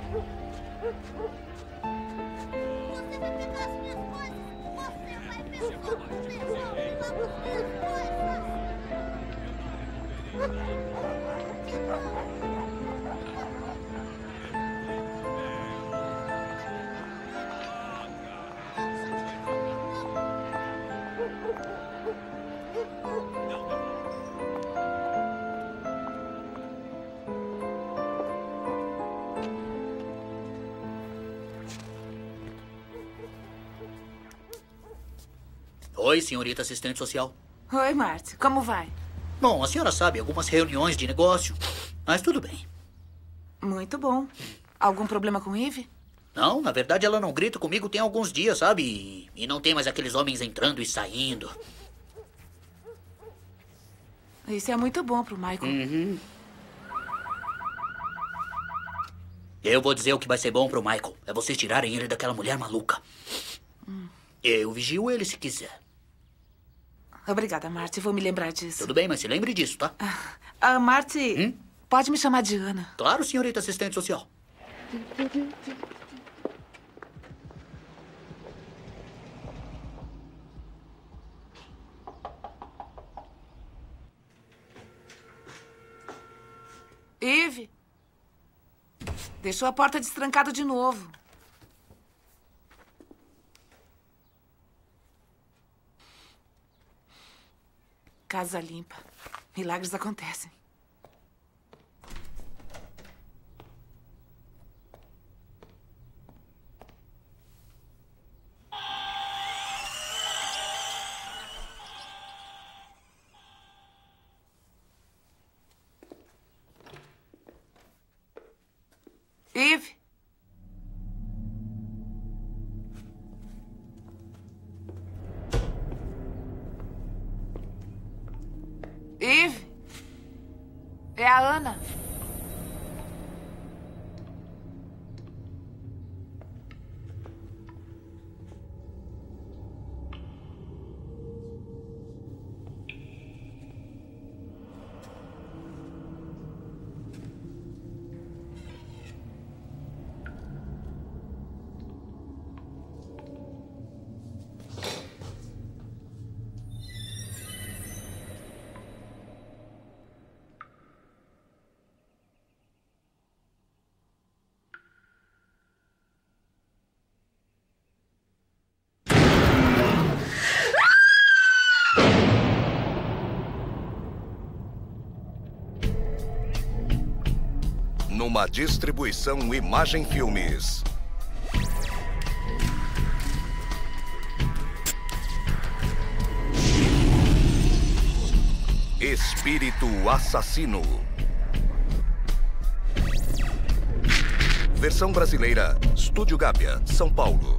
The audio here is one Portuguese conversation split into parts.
Oi, senhorita assistente social. Oi, Marty. Como vai? Bom, a senhora sabe, algumas reuniões de negócio, mas tudo bem. Muito bom. Algum problema com Eve? Não, na verdade ela não grita comigo tem alguns dias, sabe? E não tem mais aqueles homens entrando e saindo. Isso é muito bom pro Michael. Uhum. Eu vou dizer o que vai ser bom pro Michael. É vocês tirarem ele daquela mulher maluca. Eu vigio ele se quiser. Obrigada, Marty. Vou me lembrar disso. Tudo bem, mas se lembre disso, tá? Marty, pode me chamar de Ana. Claro, senhorita assistente social. Eve, deixou a porta destrancada de novo. Casa limpa. Milagres acontecem. Eve? Eve? É a Ana. Numa distribuição Imagem Filmes. Espírito Assassino. Versão brasileira, Estúdio Gábia, São Paulo.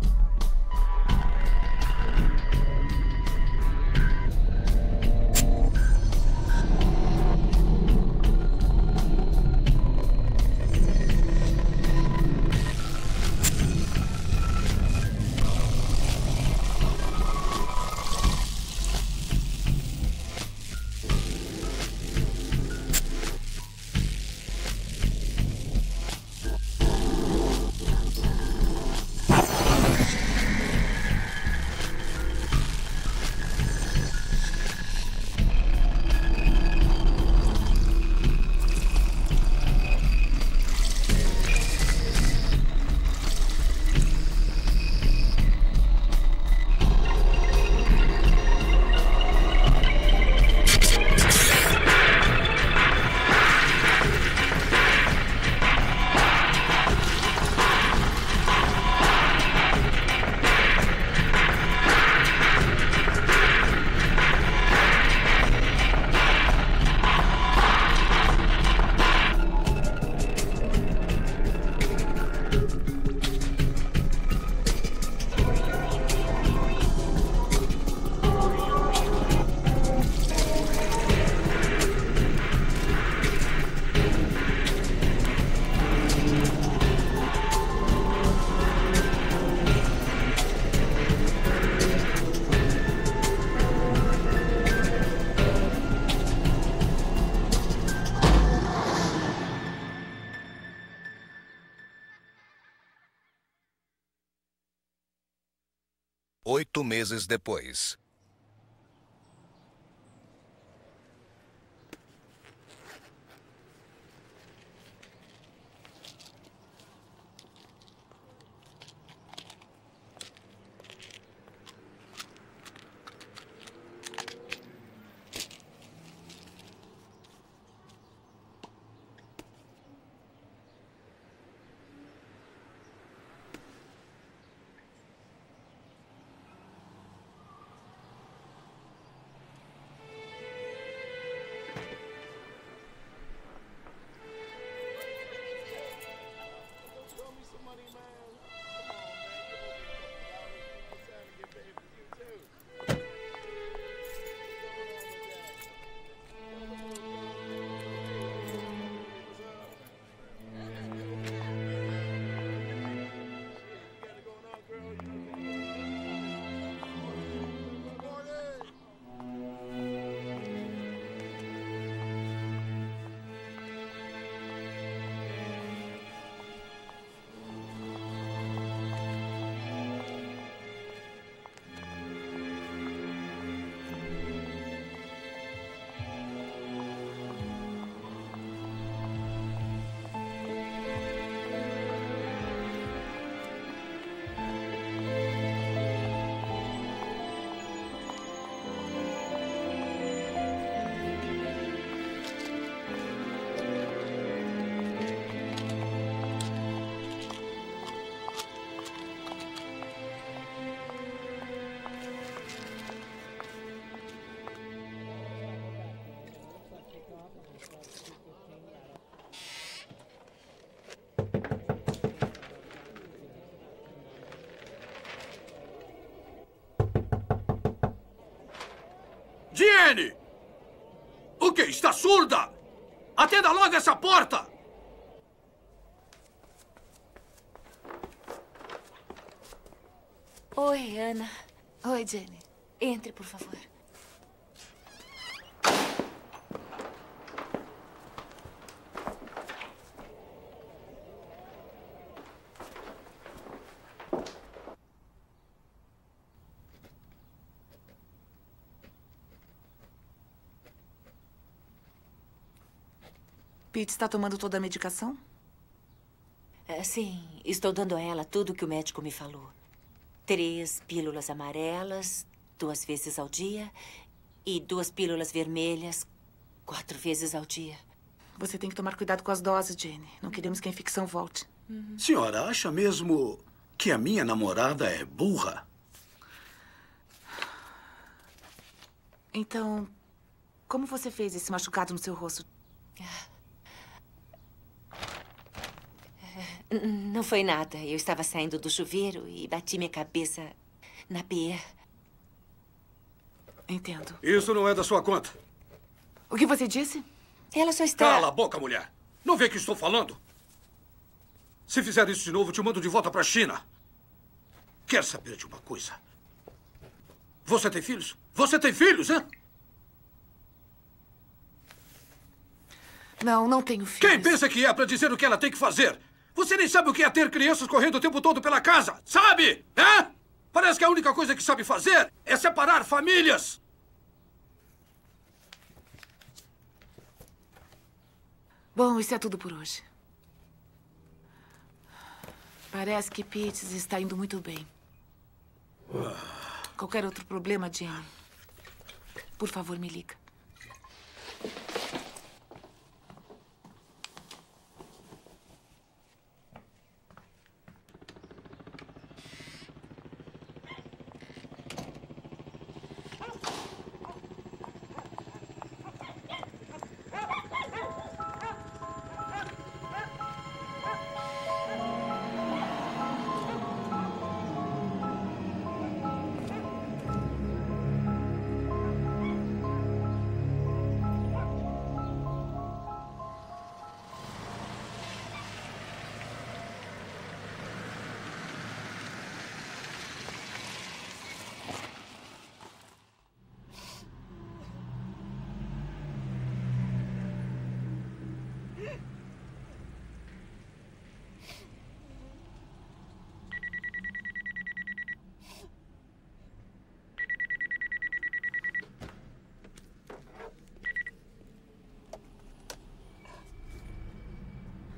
8 meses depois. Jenny! O quê? Está surda? Atenda logo essa porta! Oi, Ana. Oi, Jenny. Entre, por favor. Pete está tomando toda a medicação? Sim, estou dando a ela tudo o que o médico me falou. 3 pílulas amarelas, 2 vezes ao dia. E 2 pílulas vermelhas, 4 vezes ao dia. Você tem que tomar cuidado com as doses, Jenny. Não queremos que a infecção volte. Senhora, acha mesmo que a minha namorada é burra? Então, como você fez esse machucado no seu rosto? Não foi nada. Eu estava saindo do chuveiro e bati minha cabeça na pia. Entendo. Isso não é da sua conta. O que você disse? Ela só está... Cala a boca, mulher. Não vê que estou falando? Se fizer isso de novo, te mando de volta para a China. Quer saber de uma coisa? Você tem filhos? Você tem filhos, hein? Não tenho filhos. Quem pensa que é para dizer o que ela tem que fazer? Você nem sabe o que é ter crianças correndo o tempo todo pela casa, sabe? Hã? Parece que a única coisa que sabe fazer é separar famílias. Bom, isso é tudo por hoje. Parece que Pitts está indo muito bem. Qualquer outro problema, Jenny, por favor, me liga.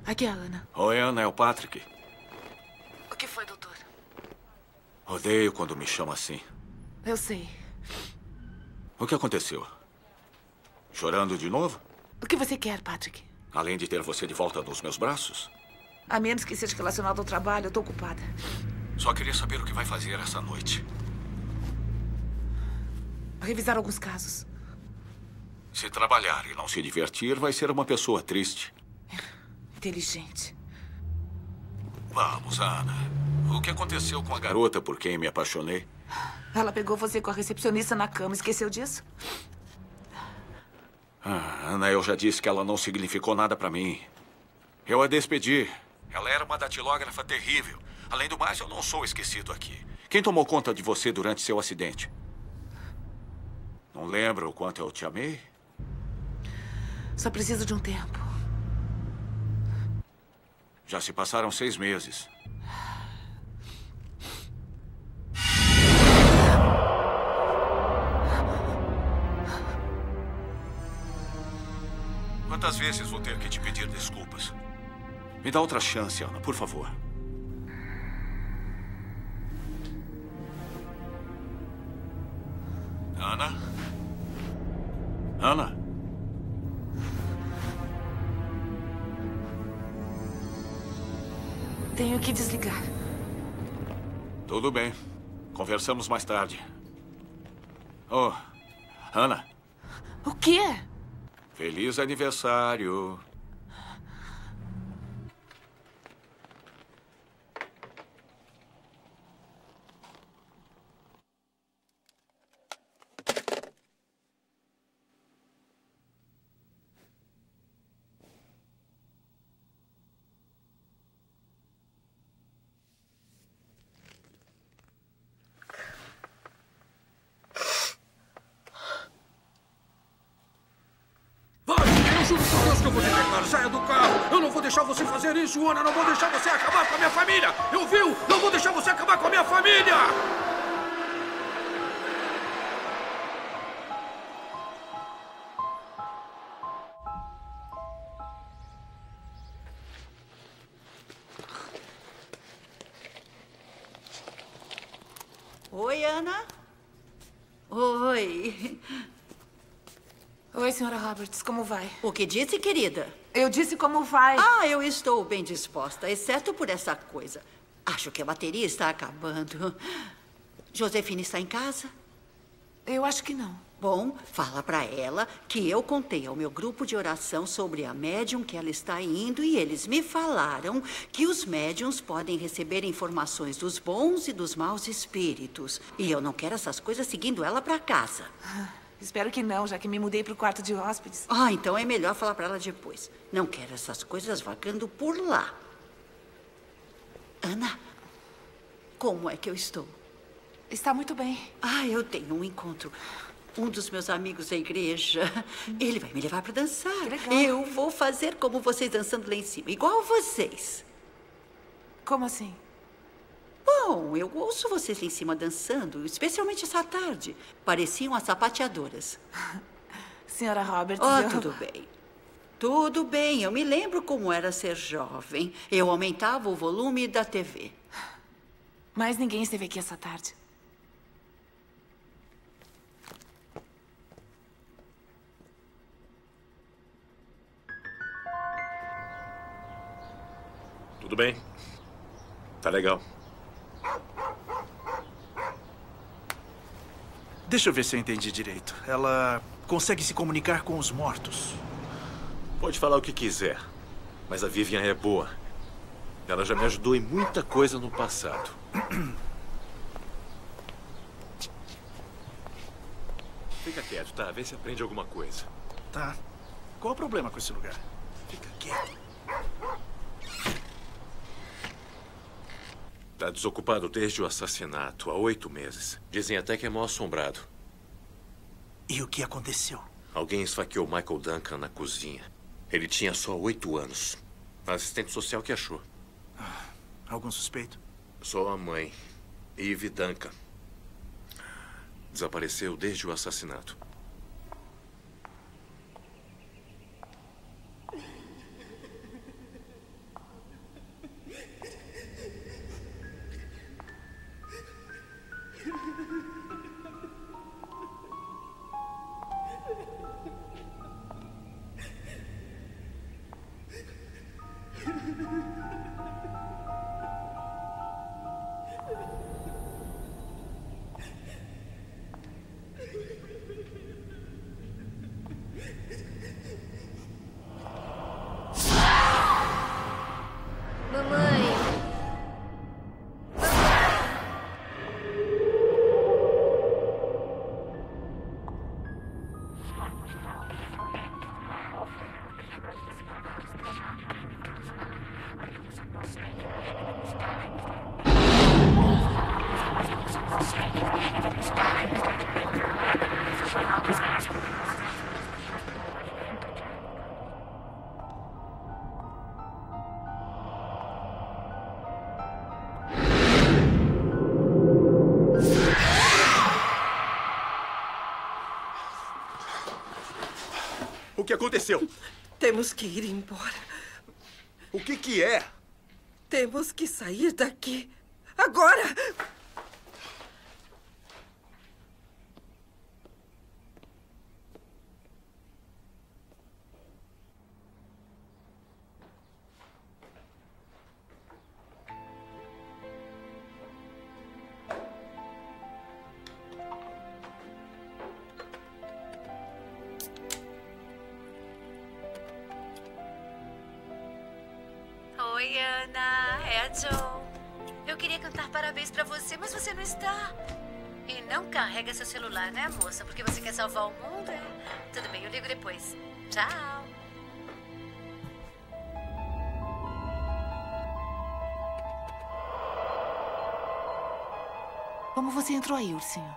Aqui é a Ana. Oi, Ana, é o Patrick. O que foi, doutor? Odeio quando me chama assim. Eu sei. O que aconteceu? Chorando de novo? O que você quer, Patrick? Além de ter você de volta nos meus braços? A menos que seja relacionado ao trabalho, eu tô ocupada. Só queria saber o que vai fazer essa noite. Revisar alguns casos. Se trabalhar e não se divertir, vai ser uma pessoa triste. Inteligente. Vamos, Ana. O que aconteceu com a garota por quem me apaixonei? Ela pegou você com a recepcionista na cama. Esqueceu disso? Ana, eu já disse que ela não significou nada pra mim. Eu a despedi. Ela era uma datilógrafa terrível. Além do mais, eu não sou esquecido aqui. Quem tomou conta de você durante seu acidente? Não lembra o quanto eu te amei? Só preciso de um tempo. Já se passaram 6 meses. Quantas vezes vou ter que te pedir desculpas? Me dá outra chance, Ana, por favor. Ana? Ana? Tenho que desligar. Tudo bem. Conversamos mais tarde. Oh, Ana. O quê? Feliz aniversário. Juro por Deus que eu vou te declarar. Saia do carro. Eu não vou deixar você fazer isso, Ana. Não vou deixar você acabar com a minha família. Ouviu? Não vou deixar você acabar com a minha família. Oi, Ana. Oi. Oi, senhora Roberts. Como vai? O que disse, querida? Eu disse como vai. Ah, eu estou bem disposta, exceto por essa coisa. Acho que a bateria está acabando. Josefina está em casa? Eu acho que não. Bom, fala para ela que eu contei ao meu grupo de oração sobre a médium que ela está indo e eles me falaram que os médiums podem receber informações dos bons e dos maus espíritos. E eu não quero essas coisas seguindo ela para casa. Espero que não, já que me mudei para o quarto de hóspedes. Ah, então é melhor falar para ela depois. Não quero essas coisas vagando por lá. Ana, como é que eu estou? Está muito bem. Ah, eu tenho um encontro. Um dos meus amigos da igreja. Ele vai me levar para dançar. Que legal. Eu vou fazer como vocês dançando lá em cima, igual vocês. Como assim? Bom, eu ouço vocês lá em cima dançando, especialmente essa tarde. Pareciam as sapateadoras. Senhora Roberts, Oh, tudo bem. Tudo bem, eu me lembro como era ser jovem. Eu aumentava o volume da TV. Mas ninguém esteve aqui essa tarde. Tudo bem. Tá legal. Deixa eu ver se eu entendi direito. Ela consegue se comunicar com os mortos. Pode falar o que quiser, mas a Vivian é boa. Ela já me ajudou em muita coisa no passado. Fica quieto, tá? Vê se aprende alguma coisa. Tá. Qual o problema com esse lugar? Fica quieto. Tá desocupado desde o assassinato, há 8 meses. Dizem até que é mal assombrado. E o que aconteceu? Alguém esfaqueou Michael Duncan na cozinha. Ele tinha só 8 anos. A assistente social que achou. Algum suspeito? Só a mãe, Eve Duncan. Desapareceu desde o assassinato. que aconteceu? Temos que ir embora. O que é? Temos que sair daqui. Agora! Oi, Ana. É a Joe. Eu queria cantar parabéns pra você, mas você não está. E não carrega seu celular, né, moça? Porque você quer salvar o mundo, é? Tudo bem, eu ligo depois. Tchau. Como você entrou aí, ursinho?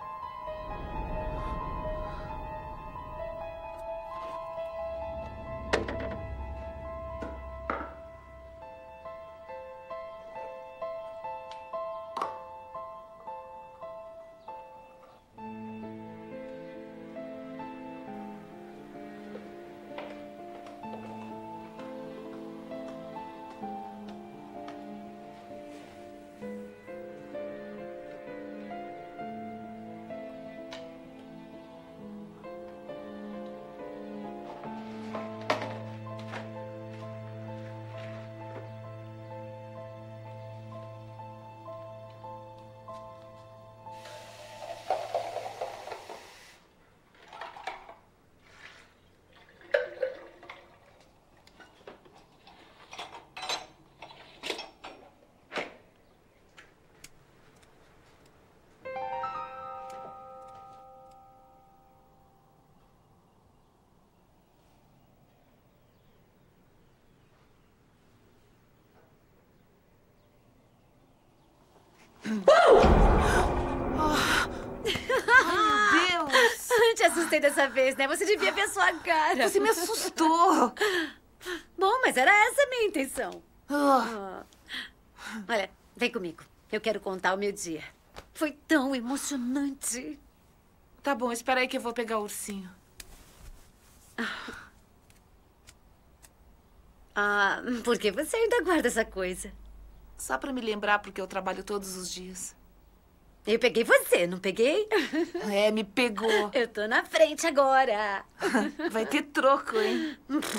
Te assustei dessa vez, né? Você devia ver a sua cara. Você me assustou. Bom, mas era essa a minha intenção. Olha, vem comigo. Eu quero contar o meu dia. Foi tão emocionante. Tá bom, espera aí que eu vou pegar o ursinho. Por que você ainda guarda essa coisa? Só pra me lembrar, porque eu trabalho todos os dias. Eu peguei você, não peguei? É, me pegou. Eu tô na frente agora. Vai ter troco, hein?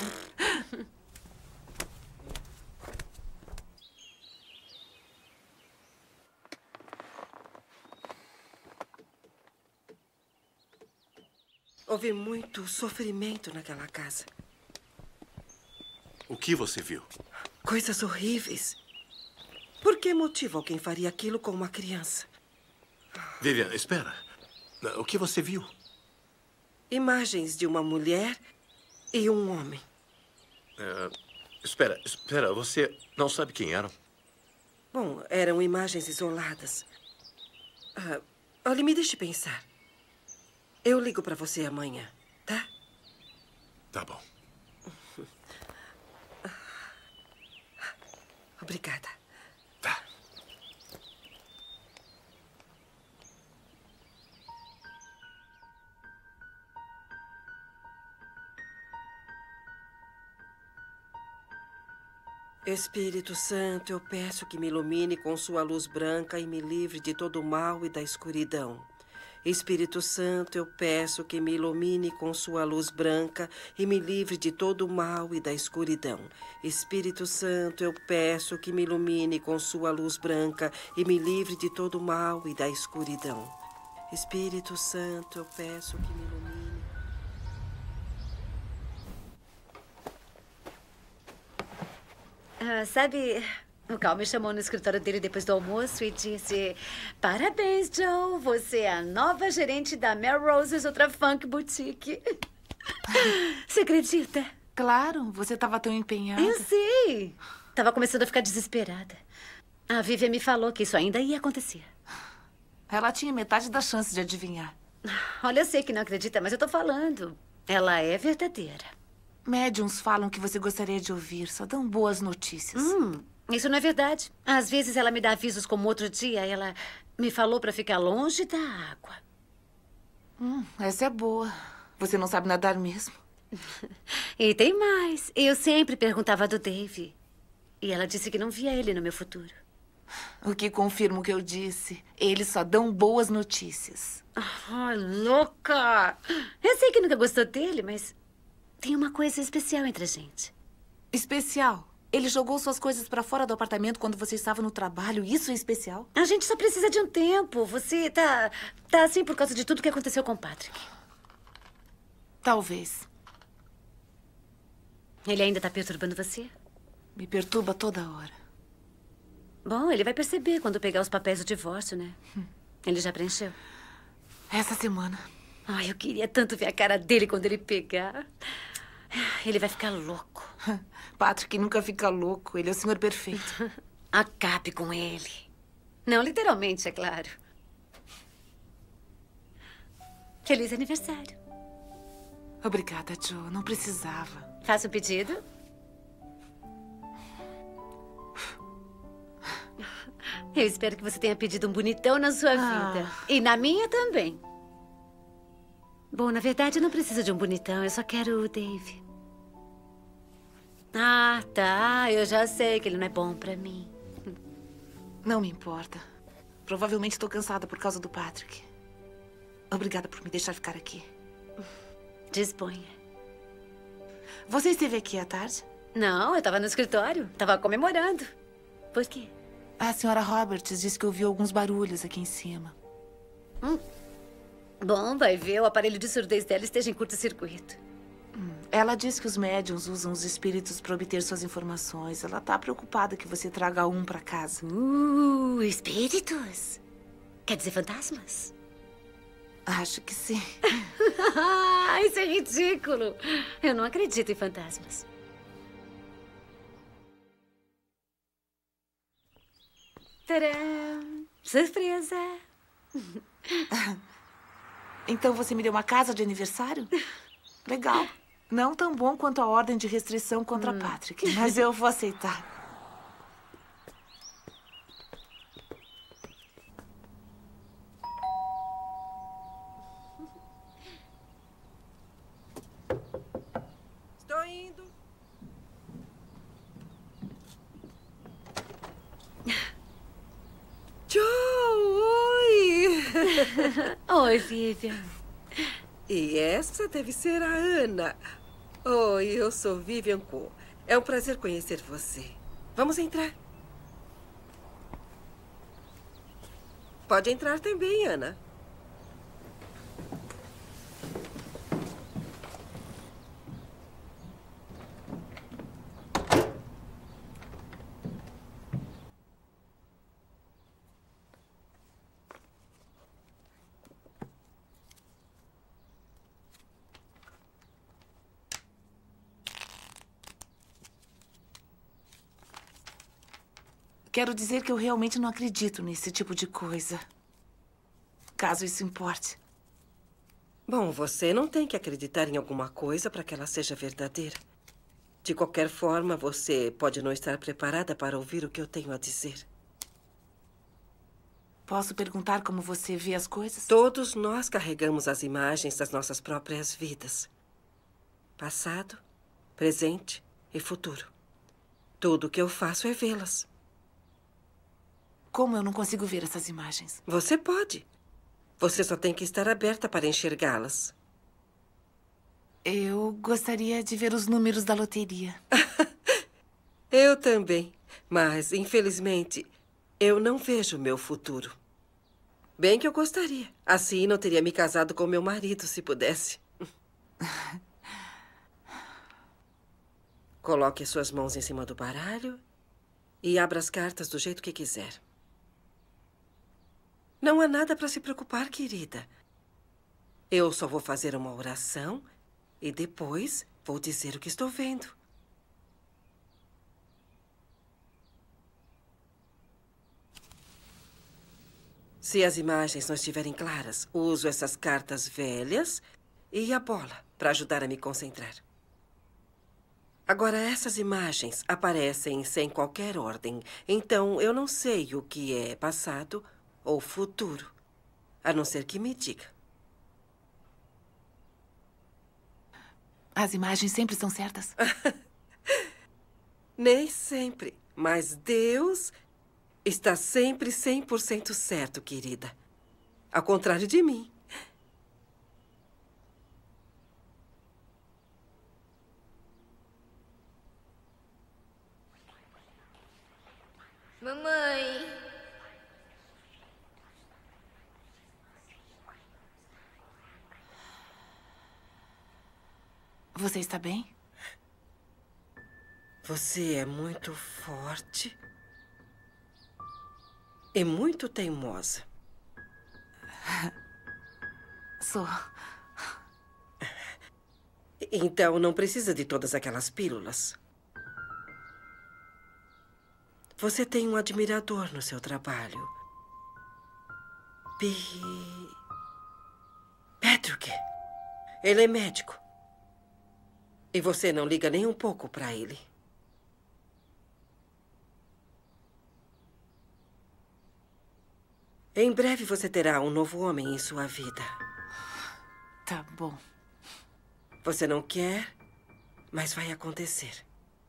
Houve muito sofrimento naquela casa. O que você viu? Coisas horríveis. Por que motivo alguém faria aquilo com uma criança? Vivian, espera. O que você viu? Imagens de uma mulher e um homem. Espera. Você não sabe quem eram? Bom, eram imagens isoladas. Olha, me deixe pensar. Eu ligo pra você amanhã, tá? Tá bom. Obrigada. Tá. Espírito Santo, eu peço que me ilumine com sua luz branca e me livre de todo o mal e da escuridão. Espírito Santo, eu peço que me ilumine com sua luz branca e me livre de todo o mal e da escuridão. Espírito Santo, eu peço que me ilumine com sua luz branca e me livre de todo o mal e da escuridão. Espírito Santo, eu peço que me ilumine. Sabe, o Cal me chamou no escritório dele depois do almoço e disse: parabéns, Joe, você é a nova gerente da Melrose Ultra Funk Boutique. Você acredita? Claro, você estava tão empenhada. Eu sei. Tava começando a ficar desesperada. A Vivian me falou que isso ainda ia acontecer. Ela tinha metade da chance de adivinhar. Olha, eu sei que não acredita, mas eu tô falando. Ela é verdadeira. Médiuns falam que você gostaria de ouvir, só dão boas notícias. Isso não é verdade. Às vezes ela me dá avisos como outro dia. Ela me falou pra ficar longe da água. Essa é boa. Você não sabe nadar mesmo? E tem mais. Eu sempre perguntava do Dave. E ela disse que não via ele no meu futuro. O que confirma o que eu disse. Eles só dão boas notícias. Ah, louca! Eu sei que nunca gostou dele, mas tem uma coisa especial entre a gente. Especial? Ele jogou suas coisas pra fora do apartamento quando você estava no trabalho. Isso é especial? A gente só precisa de um tempo. Você tá assim por causa de tudo que aconteceu com o Patrick. Talvez. Ele ainda tá perturbando você? Me perturba toda hora. Bom, ele vai perceber quando pegar os papéis do divórcio, né? Ele já preencheu? Essa semana. Ai, eu queria tanto ver a cara dele quando ele pegar. Ele vai ficar louco. Patrick nunca fica louco. Ele é o senhor perfeito. Acabe com ele. Não literalmente, é claro. Feliz aniversário. Obrigada, Joe. Não precisava. Faça um pedido. Eu espero que você tenha pedido um bonitão na sua vida. E na minha também. Bom, na verdade, eu não preciso de um bonitão. Eu só quero o Dave. Ah, tá. Eu já sei que ele não é bom pra mim. Não me importa. Provavelmente estou cansada por causa do Patrick. Obrigada por me deixar ficar aqui. Disponha. Você esteve aqui à tarde? Não, eu estava no escritório. Estava comemorando. Por quê? A senhora Roberts disse que ouviu alguns barulhos aqui em cima. Bom, vai ver. O aparelho de surdez dela esteja em curto-circuito. Ela diz que os médiums usam os espíritos para obter suas informações. Ela está preocupada que você traga um para casa. Espíritos? Quer dizer fantasmas? Acho que sim. Isso é ridículo. Eu não acredito em fantasmas. Tcharam! Surpresa! Então você me deu uma casa de aniversário? Legal. Não tão bom quanto a ordem de restrição contra Patrick, mas eu vou aceitar. Estou indo. Joe, oi! Oi, Vivian. E essa deve ser a Ana. Oi, eu sou Vivian Cole. É um prazer conhecer você. Vamos entrar. Pode entrar também, Ana. Quero dizer que eu realmente não acredito nesse tipo de coisa. Caso isso importe. Bom, você não tem que acreditar em alguma coisa para que ela seja verdadeira. De qualquer forma, você pode não estar preparada para ouvir o que eu tenho a dizer. Posso perguntar como você vê as coisas? Todos nós carregamos as imagens das nossas próprias vidas. Passado, presente e futuro. Tudo o que eu faço é vê-las. Como eu não consigo ver essas imagens? Você pode. Você só tem que estar aberta para enxergá-las. Eu gostaria de ver os números da loteria. Eu também. Mas, infelizmente, eu não vejo meu futuro. Bem que eu gostaria. Assim, não teria me casado com meu marido, se pudesse. Coloque suas mãos em cima do baralho e abra as cartas do jeito que quiser. Não há nada para se preocupar, querida. Eu só vou fazer uma oração e depois vou dizer o que estou vendo. Se as imagens não estiverem claras, uso essas cartas velhas e a bola para ajudar a me concentrar. Agora, essas imagens aparecem sem qualquer ordem, então eu não sei o que é passado ou futuro, a não ser que me diga. As imagens sempre são certas? Nem sempre. Mas Deus está sempre 100% certo, querida. Ao contrário de mim. Mamãe. Você está bem? Você é muito forte e muito teimosa. Sou. Então não precisa de todas aquelas pílulas. Você tem um admirador no seu trabalho. Patrick. Ele é médico. E você não liga nem um pouco para ele. Em breve você terá um novo homem em sua vida. Tá bom. Você não quer, mas vai acontecer.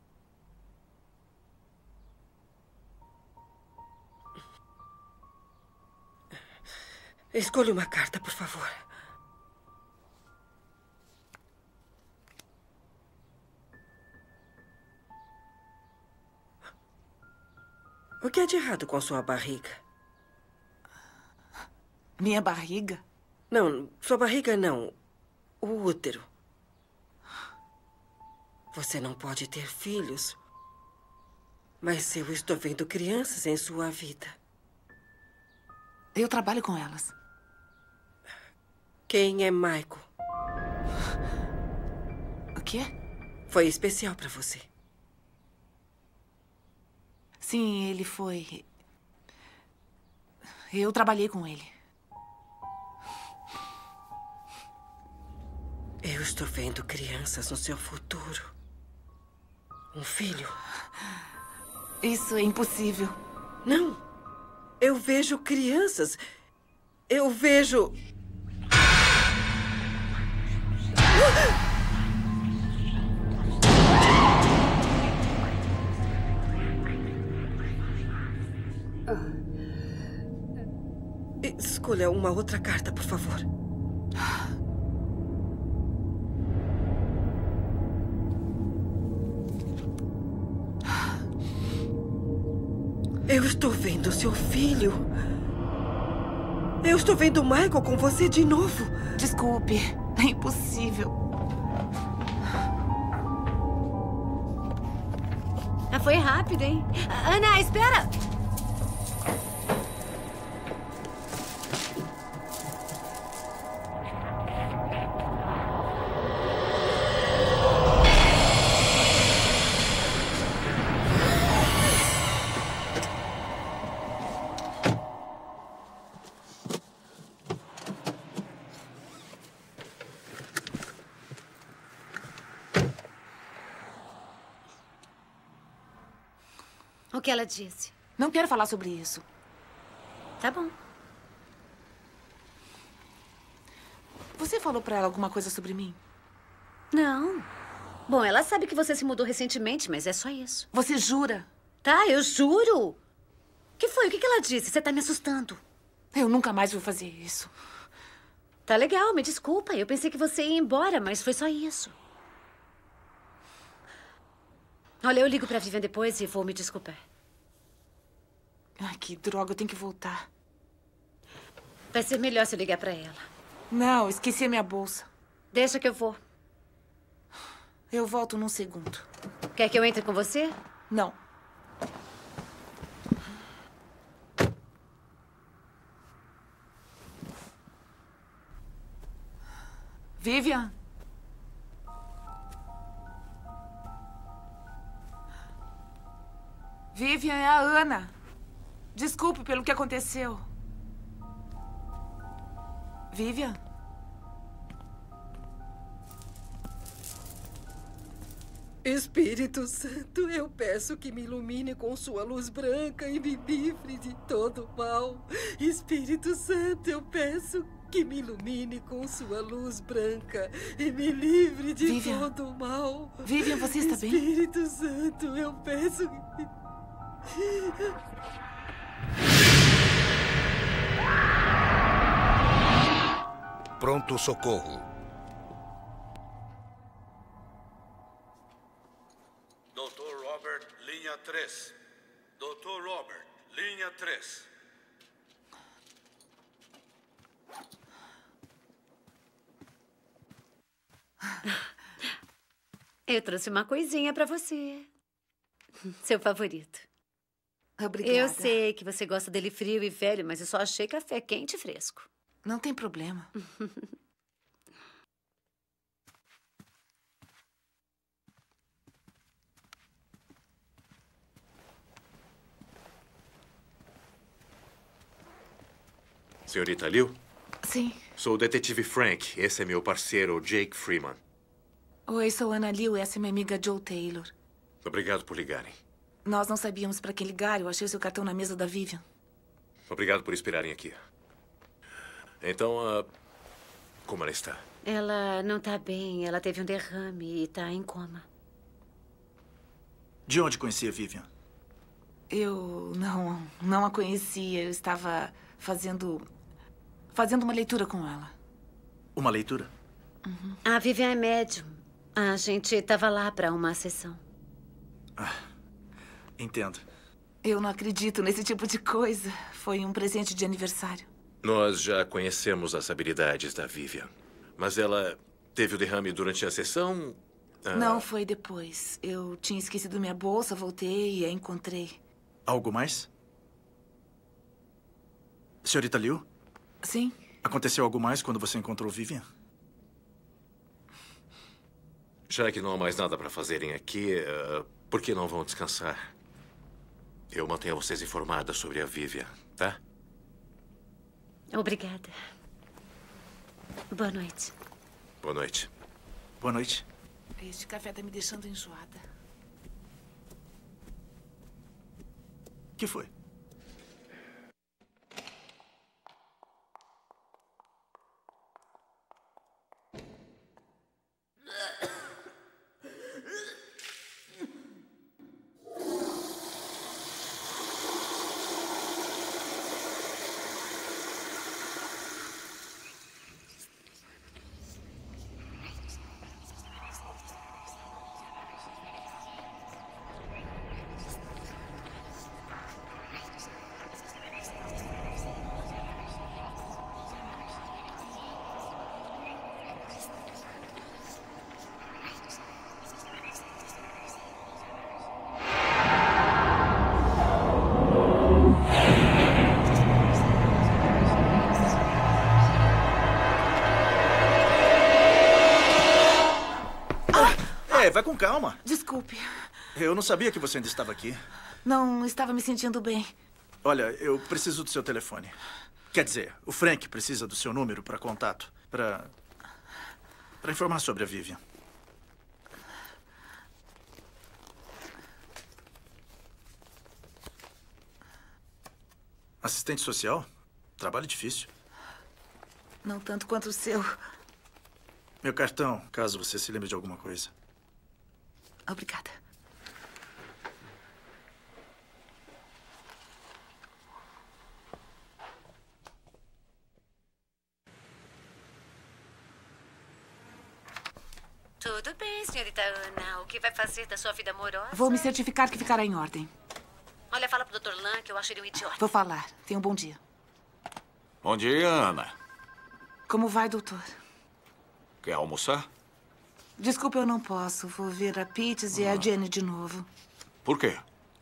Escolha uma carta, por favor. O que é de errado com sua barriga? Minha barriga? Não, sua barriga não. O útero. Você não pode ter filhos. Mas eu estou vendo crianças em sua vida. Eu trabalho com elas. Quem é Michael? O quê? Foi especial para você. Sim, ele foi. Eu trabalhei com ele. Eu estou vendo crianças no seu futuro. Um filho. Isso é impossível. Não. Eu vejo crianças. Eu vejo... Escolha uma outra carta, por favor. Eu estou vendo seu filho. Eu estou vendo o Michael com você de novo. Desculpe, é impossível. Foi rápido, hein? Ana, espera! O que ela disse? Não quero falar sobre isso. Tá bom. Você falou pra ela alguma coisa sobre mim? Não. Bom, ela sabe que você se mudou recentemente, mas é só isso. Você jura? Tá, eu juro. O que foi? O que ela disse? Você tá me assustando. Eu nunca mais vou fazer isso. Tá legal, me desculpa. Eu pensei que você ia embora, mas foi só isso. Olha, eu ligo pra Vivian depois e vou me desculpar. Ai, que droga, eu tenho que voltar. Vai ser melhor se eu ligar pra ela. Não, esqueci a minha bolsa. Deixa que eu vou. Eu volto num segundo. Quer que eu entre com você? Não. Vivian? Vivian, é a Ana. Desculpe pelo que aconteceu. Vivian? Espírito Santo, eu peço que me ilumine com sua luz branca e me livre de todo mal. Espírito Santo, eu peço que me ilumine com sua luz branca e me livre de Vivian. todo o mal. Vivian, você está bem? Espírito Santo, eu peço... Pronto socorro. Dr. Robert, linha 3. Dr. Robert, linha 3. Eu trouxe uma coisinha pra você. Seu favorito. Obrigada. Eu sei que você gosta dele frio e velho, mas eu só achei café quente e fresco. Não tem problema. Senhorita Liu? Sim. Sou o detetive Frank. Esse é meu parceiro, Jake Freeman. Oi, sou Ana Liu. Essa é minha amiga Joe Taylor. Obrigado por ligarem. Nós não sabíamos para que ligar. Eu achei o seu cartão na mesa da Vivian. Obrigado por esperarem aqui. Então, como ela está? Ela não tá bem. Ela teve um derrame e tá em coma. De onde conhecia Vivian? Eu não a conhecia. Eu estava fazendo uma leitura com ela. Uma leitura? Uhum. A Vivian é médium. A gente estava lá para uma sessão. Entendo. Eu não acredito nesse tipo de coisa. Foi um presente de aniversário. Nós já conhecemos as habilidades da Vivian. Mas ela teve o derrame durante a sessão? Não, foi depois. Eu tinha esquecido minha bolsa, voltei e a encontrei. Algo mais? Senhorita Liu? Sim. Aconteceu algo mais quando você encontrou Vivian? Já que não há mais nada para fazerem aqui, por que não vão descansar? Eu mantenho vocês informadas sobre a Vivian, tá? Obrigada. Boa noite. Boa noite. Boa noite. Este café tá me deixando enjoada. O que foi? Vai com calma. Desculpe. Eu não sabia que você ainda estava aqui. Não estava me sentindo bem. Olha, eu preciso do seu telefone. Quer dizer, o Frank precisa do seu número para contato. Para informar sobre a Vivian. Assistente social? Trabalho difícil. Não tanto quanto o seu. Meu cartão, caso você se lembre de alguma coisa. Obrigada. Tudo bem, senhorita Ana. O que vai fazer da sua vida amorosa? Vou me certificar que ficará em ordem. Olha, fala pro Dr. Lan que eu acho ele um idiota. Vou falar. Tenha um bom dia. Bom dia, Ana. Como vai, doutor? Quer almoçar? Desculpa, eu não posso. Vou ver a Peaches e a Jenny de novo. Por quê?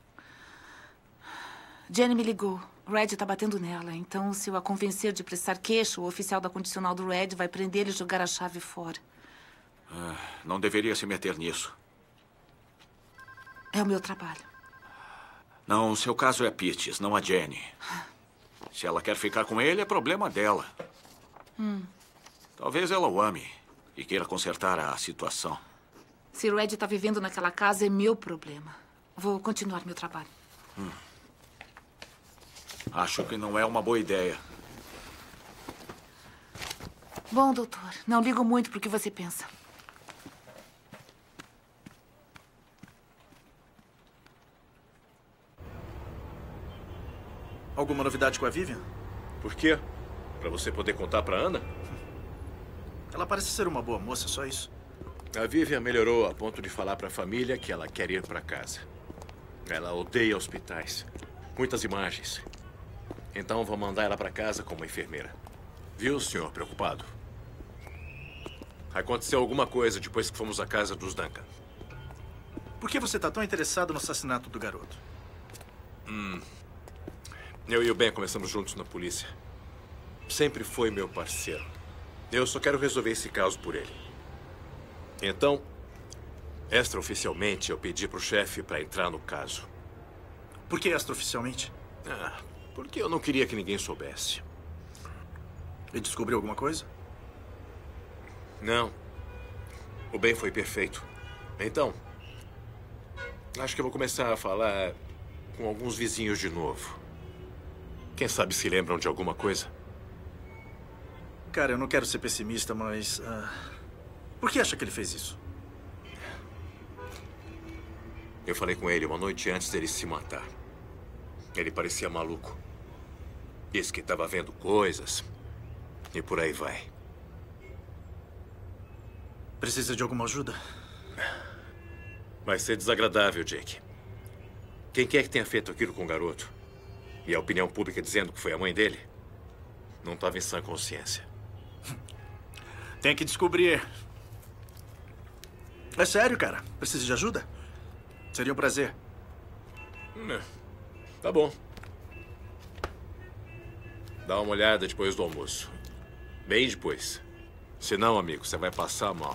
Jenny me ligou. O Red tá batendo nela. Então, se eu a convencer de prestar queixo, o oficial da condicional do Red vai prender ele e jogar a chave fora. Não deveria se meter nisso. É o meu trabalho. Não, o seu caso é a Peaches, não a Jenny. Se ela quer ficar com ele, é problema dela. Talvez ela o ame e queira consertar a situação. Se o Red tá vivendo naquela casa, é meu problema. Vou continuar meu trabalho. Acho que não é uma boa ideia. Bom, doutor, não ligo muito pro que você pensa. Alguma novidade com a Vivian? Por quê? Pra você poder contar pra Ana? Ela parece ser uma boa moça, só isso. A Vivian melhorou a ponto de falar pra família que ela quer ir pra casa. Ela odeia hospitais. Muitas imagens. Então vou mandar ela pra casa como enfermeira. Viu, senhor preocupado? Aconteceu alguma coisa depois que fomos à casa dos Duncan. Por que você está tão interessado no assassinato do garoto? Eu e o Ben começamos juntos na polícia. Sempre foi meu parceiro. Eu só quero resolver esse caso por ele. Então, extraoficialmente, eu pedi pro chefe para entrar no caso. Por que extraoficialmente? Porque eu não queria que ninguém soubesse. E descobriu alguma coisa? Não. O Ben foi perfeito. Então, acho que eu vou começar a falar com alguns vizinhos de novo. Quem sabe se lembram de alguma coisa? Cara, eu não quero ser pessimista, mas... por que acha que ele fez isso? Eu falei com ele uma noite antes dele se matar. Ele parecia maluco. Disse que estava vendo coisas. E por aí vai. Precisa de alguma ajuda? Vai ser desagradável, Jake. Quem quer que tenha feito aquilo com o garoto, e a opinião pública dizendo que foi a mãe dele, não estava em sã consciência. Tem que descobrir. É sério, cara. Precisa de ajuda? Seria um prazer. Tá bom. Dá uma olhada depois do almoço. Bem depois. Senão, amigo, você vai passar mal.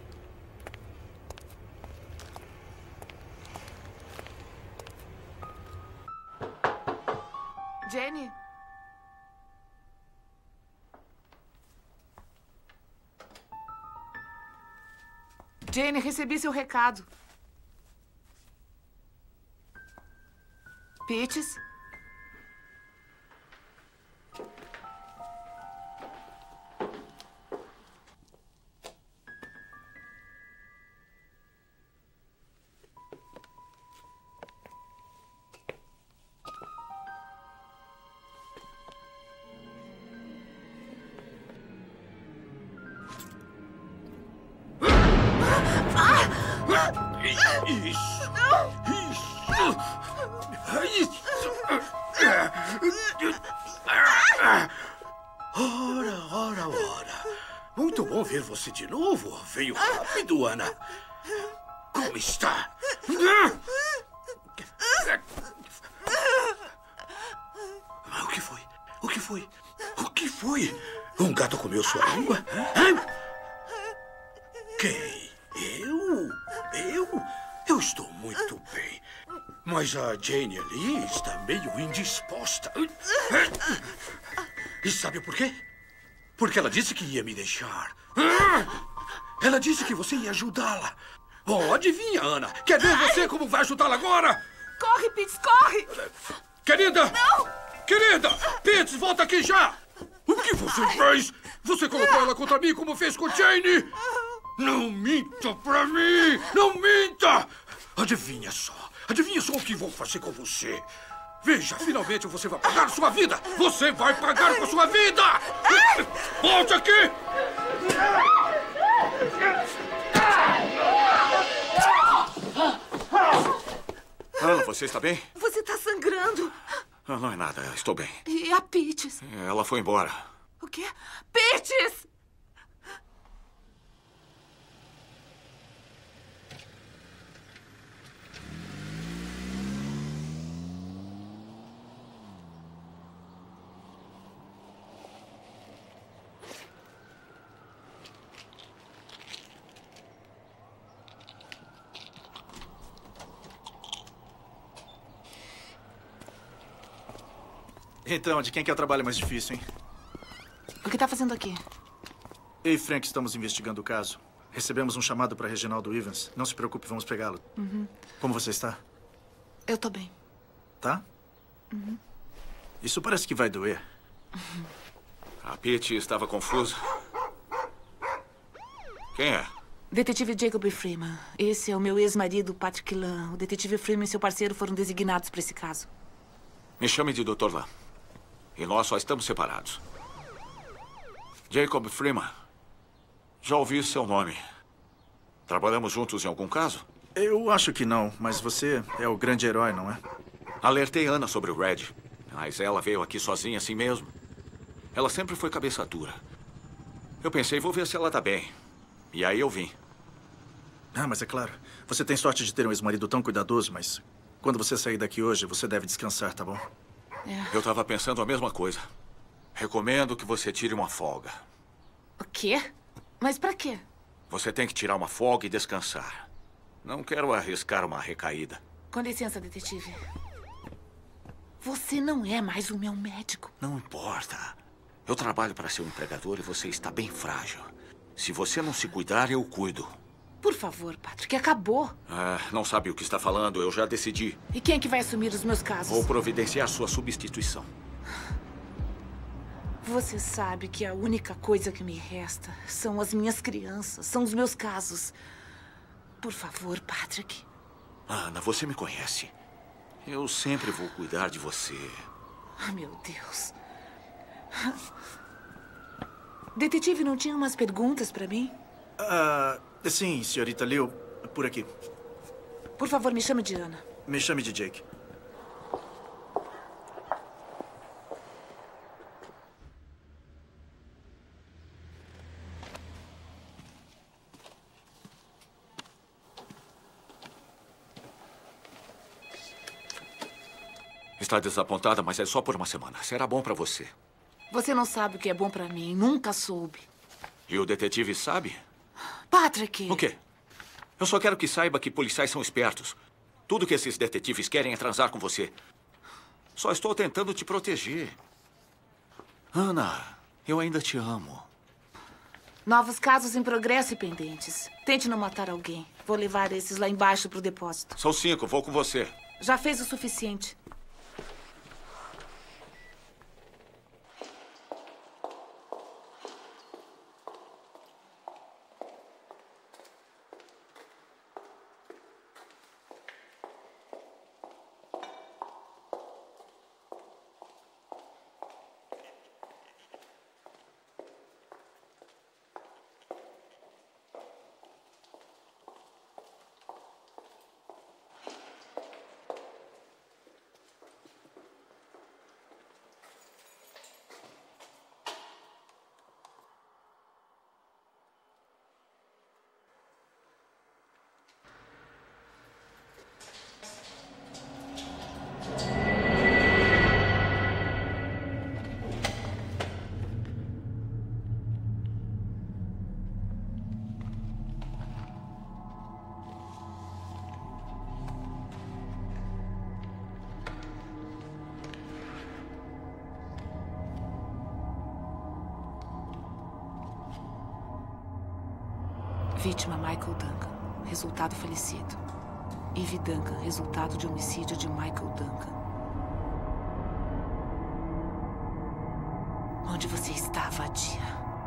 Jenny? Jenny, recebi seu recado. Peaches? Ora. Muito bom ver você de novo. Veio rápido, Ana. Como está? O que foi? O que foi? O que foi? Um gato comeu sua língua? Quem? Eu estou muito bem. Mas a Jane ali está meio indisposta. E sabe por quê? Porque ela disse que ia me deixar. Ela disse que você ia ajudá-la. Bom, adivinha, Ana? Quer ver você como vai ajudá-la agora? Corre, Pitts, corre! Querida! Não! Querida! Pitts, volta aqui já! O que você fez? Você colocou ela contra mim como fez com Jane? Não minta pra mim! Não minta! Adivinha só o que vou fazer com você. Veja, finalmente você vai pagar sua vida! Você vai pagar com sua vida! Volte aqui! Ana, você está bem? Você está sangrando. Não é nada, estou bem. E a Peaches? Ela foi embora. O quê? Peaches! Então, de quem que é o trabalho mais difícil, hein? O que está fazendo aqui? Eu e Frank estamos investigando o caso. Recebemos um chamado para Reginaldo Evans. Não se preocupe, vamos pegá-lo. Como você está? Eu estou bem. Tá? Isso parece que vai doer. A Pete estava confusa. Quem é? Detetive Jacob Freeman. Esse é o meu ex-marido, Patrick Lam. O detetive Freeman e seu parceiro foram designados para esse caso. Me chame de Dr. Lam. E nós só estamos separados. Jacob Freeman. Já ouvi seu nome. Trabalhamos juntos em algum caso? Eu acho que não, mas você é o grande herói, não é? Alertei Ana sobre o Red, mas ela veio aqui sozinha assim mesmo. Ela sempre foi cabeça dura. Eu pensei, vou ver se ela tá bem. E aí eu vim. Ah, mas é claro. Você tem sorte de ter um ex-marido tão cuidadoso, mas quando você sair daqui hoje, você deve descansar, tá bom? Eu tava pensando a mesma coisa. Recomendo que você tire uma folga. O quê? Mas pra quê? Você tem que tirar uma folga e descansar. Não quero arriscar uma recaída. Com licença, detetive. Você não é mais o meu médico. Não importa. Eu trabalho para seu empregador e você está bem frágil. Se você não se cuidar, eu cuido. Por favor, Patrick, acabou. Não sabe o que está falando, eu já decidi. E quem é que vai assumir os meus casos? Vou providenciar sua substituição. Você sabe que a única coisa que me resta são as minhas crianças, são os meus casos. Por favor, Patrick. Ana, você me conhece. Eu sempre vou cuidar de você. Ai, meu Deus. Detetive, não tinha umas perguntas pra mim? Sim, senhorita Liu. Por aqui. Por favor, me chame de Ana. Me chame de Jake. Está desapontada, mas é só por uma semana. Será bom para você. Você não sabe o que é bom pra mim. Nunca soube. E o detetive sabe? Patrick! O quê? Eu só quero que saiba que policiais são espertos. Tudo que esses detetives querem é transar com você. Só estou tentando te proteger. Ana, eu ainda te amo. Novos casos em progresso e pendentes. Tente não matar alguém. Vou levar esses lá embaixo pro depósito. São 5, vou com você. Já fez o suficiente. Vítima Michael Duncan. Resultado falecido. Eve Duncan. Resultado de homicídio de Michael Duncan. Onde você está, vadia?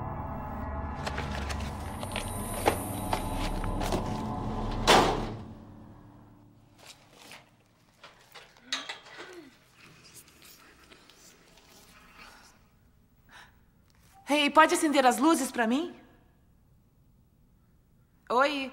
Ei, pode acender as luzes para mim? Oi.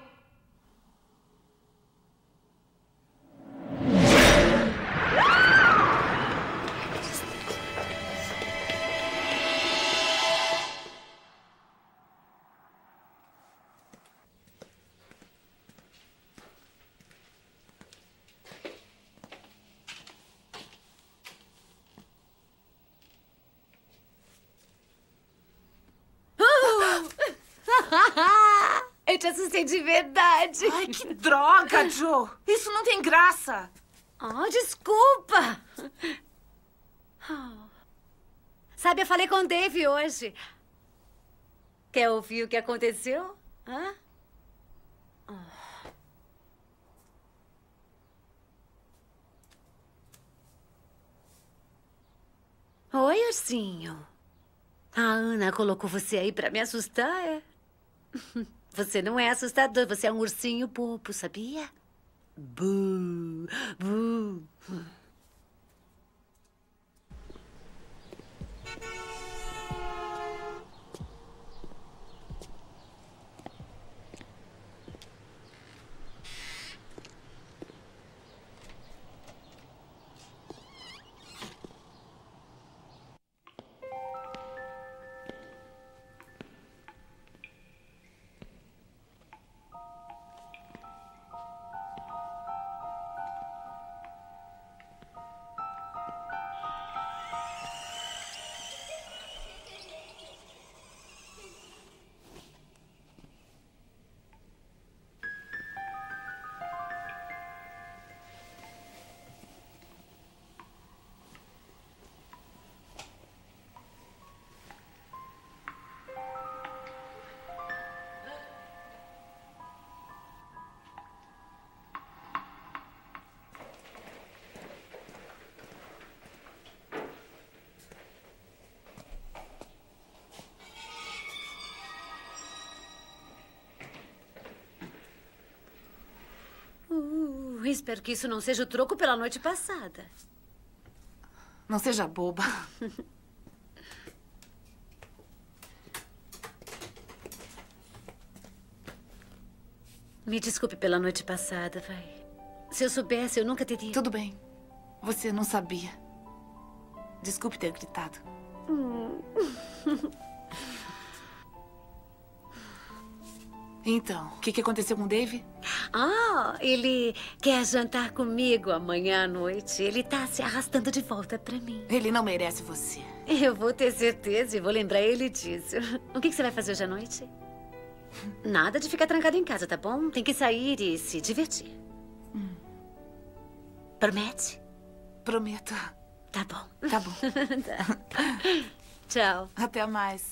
Eu te assustei de verdade. Ai, que droga, Joe. Isso não tem graça. Oh, desculpa. Sabe, eu falei com o Dave hoje. Quer ouvir o que aconteceu? Hã? Oi, ursinho. A Ana colocou você aí pra me assustar, é? Você não é assustador, você é um ursinho bobo, sabia? Bu, bu. Espero que isso não seja o troco pela noite passada. Não seja boba. Me desculpe pela noite passada, vai. Se eu soubesse, eu nunca teria... Tudo bem. Você não sabia. Desculpe ter gritado. Então, o que aconteceu com o Dave? Ele quer jantar comigo amanhã à noite. Ele tá se arrastando de volta pra mim. Ele não merece você. Eu vou ter certeza e vou lembrar ele disso. O que você vai fazer hoje à noite? Nada de ficar trancado em casa, tá bom? Tem que sair e se divertir. Promete? Prometo. Tá bom. Tá bom. Tá. Tchau. Até mais.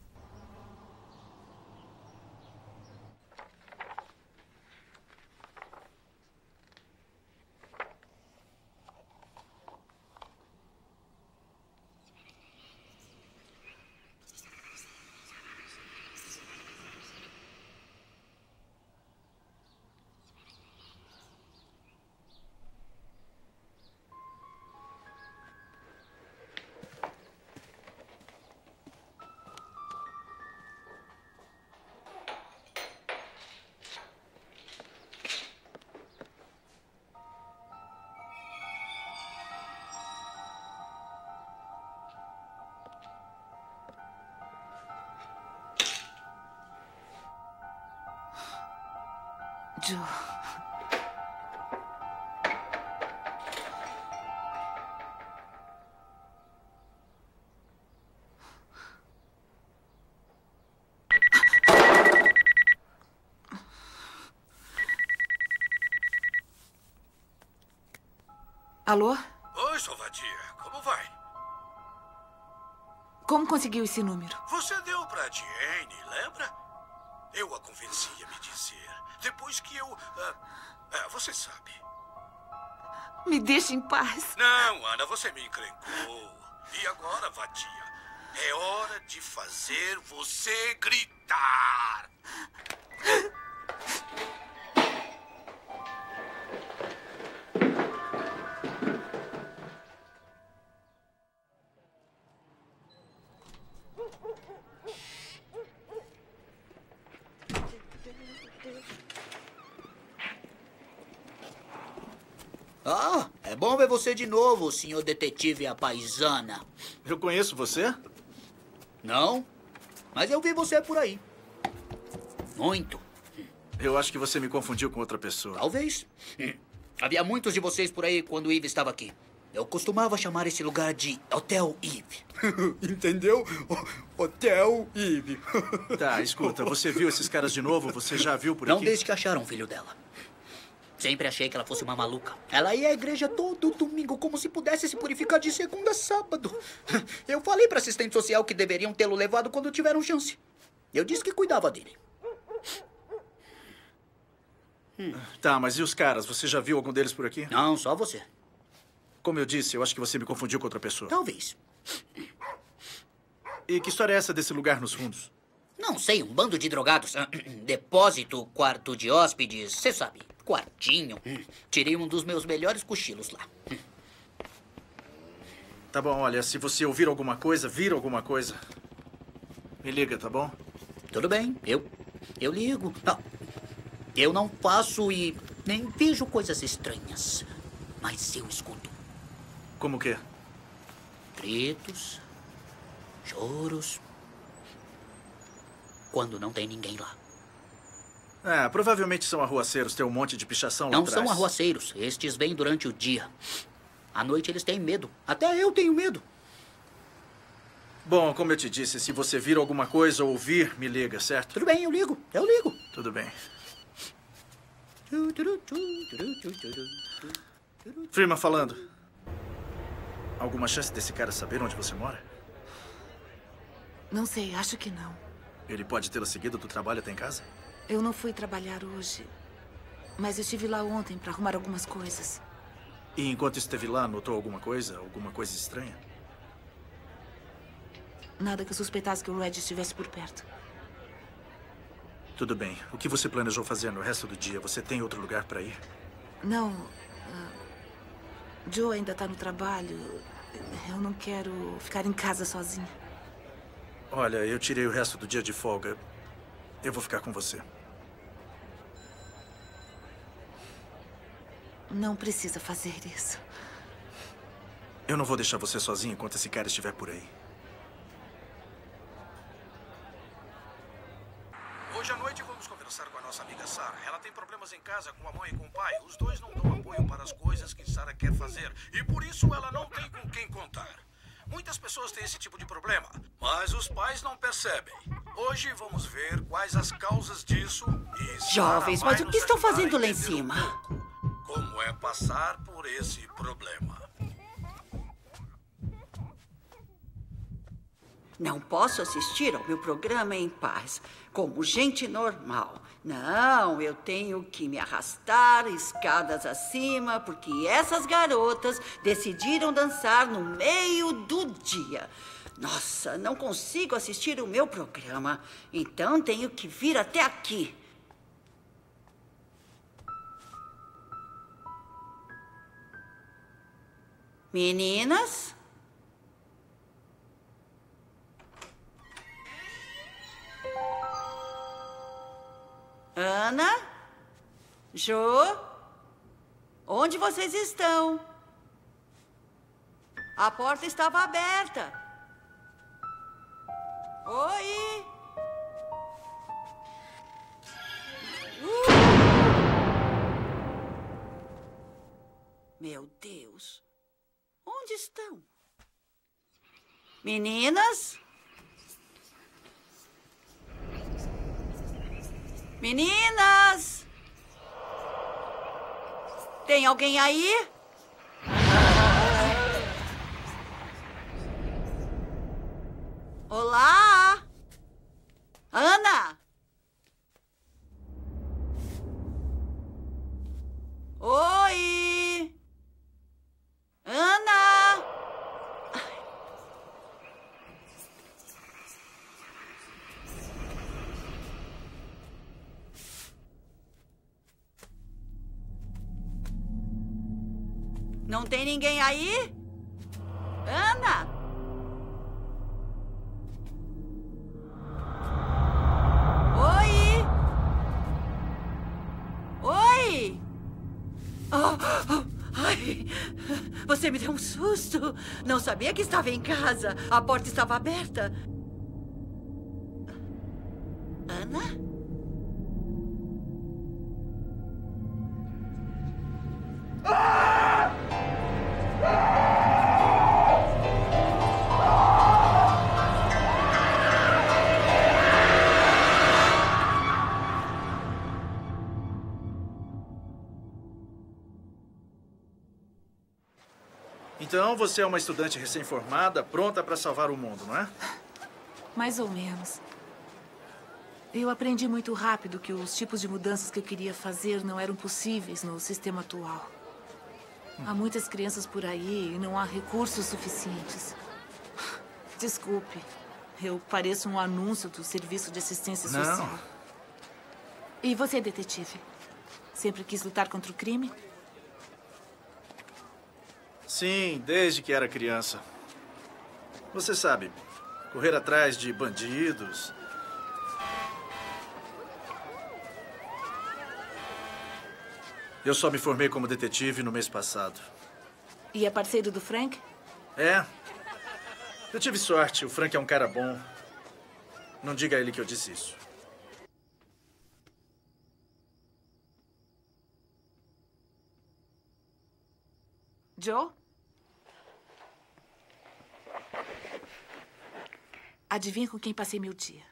Joe. Alô? Oi, sua vadia. Como vai? Como conseguiu esse número? Você deu pra Jane, lembra? Eu a convenci a me dizer. Depois que eu... você sabe. Me deixe em paz. Não, Ana, você me encrencou. E agora, vadia, é hora de fazer você gritar. É bom ver você de novo, senhor detetive à paisana. Eu conheço você? Não, mas eu vi você por aí. Muito. Eu acho que você me confundiu com outra pessoa. Talvez. Havia muitos de vocês por aí quando o Eve estava aqui. Eu costumava chamar esse lugar de Hotel Eve. Entendeu? Hotel Eve. Tá, escuta, você viu esses caras de novo? Você já viu por aqui? Não desde que acharam o filho dela. Sempre achei que ela fosse uma maluca. Ela ia à igreja todo domingo, como se pudesse se purificar de segunda a sábado. Eu falei para assistente social que deveriam tê-lo levado quando tiveram chance. Eu disse que cuidava dele. Tá, mas e os caras? Você já viu algum deles por aqui? Não, só você. Como eu disse, eu acho que você me confundiu com outra pessoa. Talvez. E que história é essa desse lugar nos fundos? Não sei, um bando de drogados. Depósito, quarto de hóspedes, você sabe, quartinho. Tirei um dos meus melhores cochilos lá. Tá bom, olha, se você ouvir alguma coisa, vir alguma coisa, me liga, tá bom? Tudo bem, eu ligo. Eu não faço e nem vejo coisas estranhas, mas eu escuto. Como o quê? Gritos, choros, quando não tem ninguém lá. Provavelmente são arruaceiros, tem um monte de pichação lá Não atrás. são arruaceiros, estes vêm durante o dia. À noite eles têm medo, até eu tenho medo. Bom, como eu te disse, se você vir alguma coisa ou ouvir, me liga, certo? Tudo bem, eu ligo. Tudo bem. Freeman falando. Alguma chance desse cara saber onde você mora? Não sei, acho que não. Ele pode tê-la seguido do trabalho até em casa? Eu não fui trabalhar hoje, mas eu estive lá ontem para arrumar algumas coisas. E enquanto esteve lá, notou alguma coisa estranha? Nada que eu suspeitasse que o Red estivesse por perto. Tudo bem. O que você planejou fazer no resto do dia? Você tem outro lugar para ir? Não. Joe ainda está no trabalho. Eu não quero ficar em casa sozinha. Olha, eu tirei o resto do dia de folga. Eu vou ficar com você. Não precisa fazer isso. Eu não vou deixar você sozinho enquanto esse cara estiver por aí. Hoje à noite vamos conversar com a nossa amiga Sarah. Ela tem problemas em casa com a mãe e com o pai. Os dois não dão apoio para as coisas que Sarah quer fazer. E por isso ela não tem com quem contar. Muitas pessoas têm esse tipo de problema, mas os pais não percebem. Hoje vamos ver quais as causas disso e Jovens, mas o que estão fazendo lá em cima? Como é passar por esse problema. Não posso assistir ao meu programa em paz, como gente normal. Não, eu tenho que me arrastar escadas acima, porque essas garotas decidiram dançar no meio do dia. Nossa, não consigo assistir o meu programa, então tenho que vir até aqui. Meninas? Ana? Jo? Onde vocês estão? A porta estava aberta. Oi? Meu Deus. Onde estão? Meninas? Meninas! Tem alguém aí? Olá? Ana? Oi? Ana? Não tem ninguém aí? Ana? Oi? Oi? Ai, você me deu um susto. Não sabia que estava em casa. A porta estava aberta. Ana? Então, você é uma estudante recém-formada, pronta para salvar o mundo, não é? Mais ou menos. Eu aprendi muito rápido que os tipos de mudanças que eu queria fazer não eram possíveis no sistema atual. Há muitas crianças por aí e não há recursos suficientes. Desculpe. Eu pareço um anúncio do Serviço de Assistência Não. Social. E você, detetive? Sempre quis lutar contra o crime? Sim, desde que era criança. Você sabe, correr atrás de bandidos. Eu só me formei como detetive no mês passado. E é parceiro do Frank? É. Eu tive sorte. O Frank é um cara bom. Não diga a ele que eu disse isso. Joe? Adivinha com quem passei meu dia?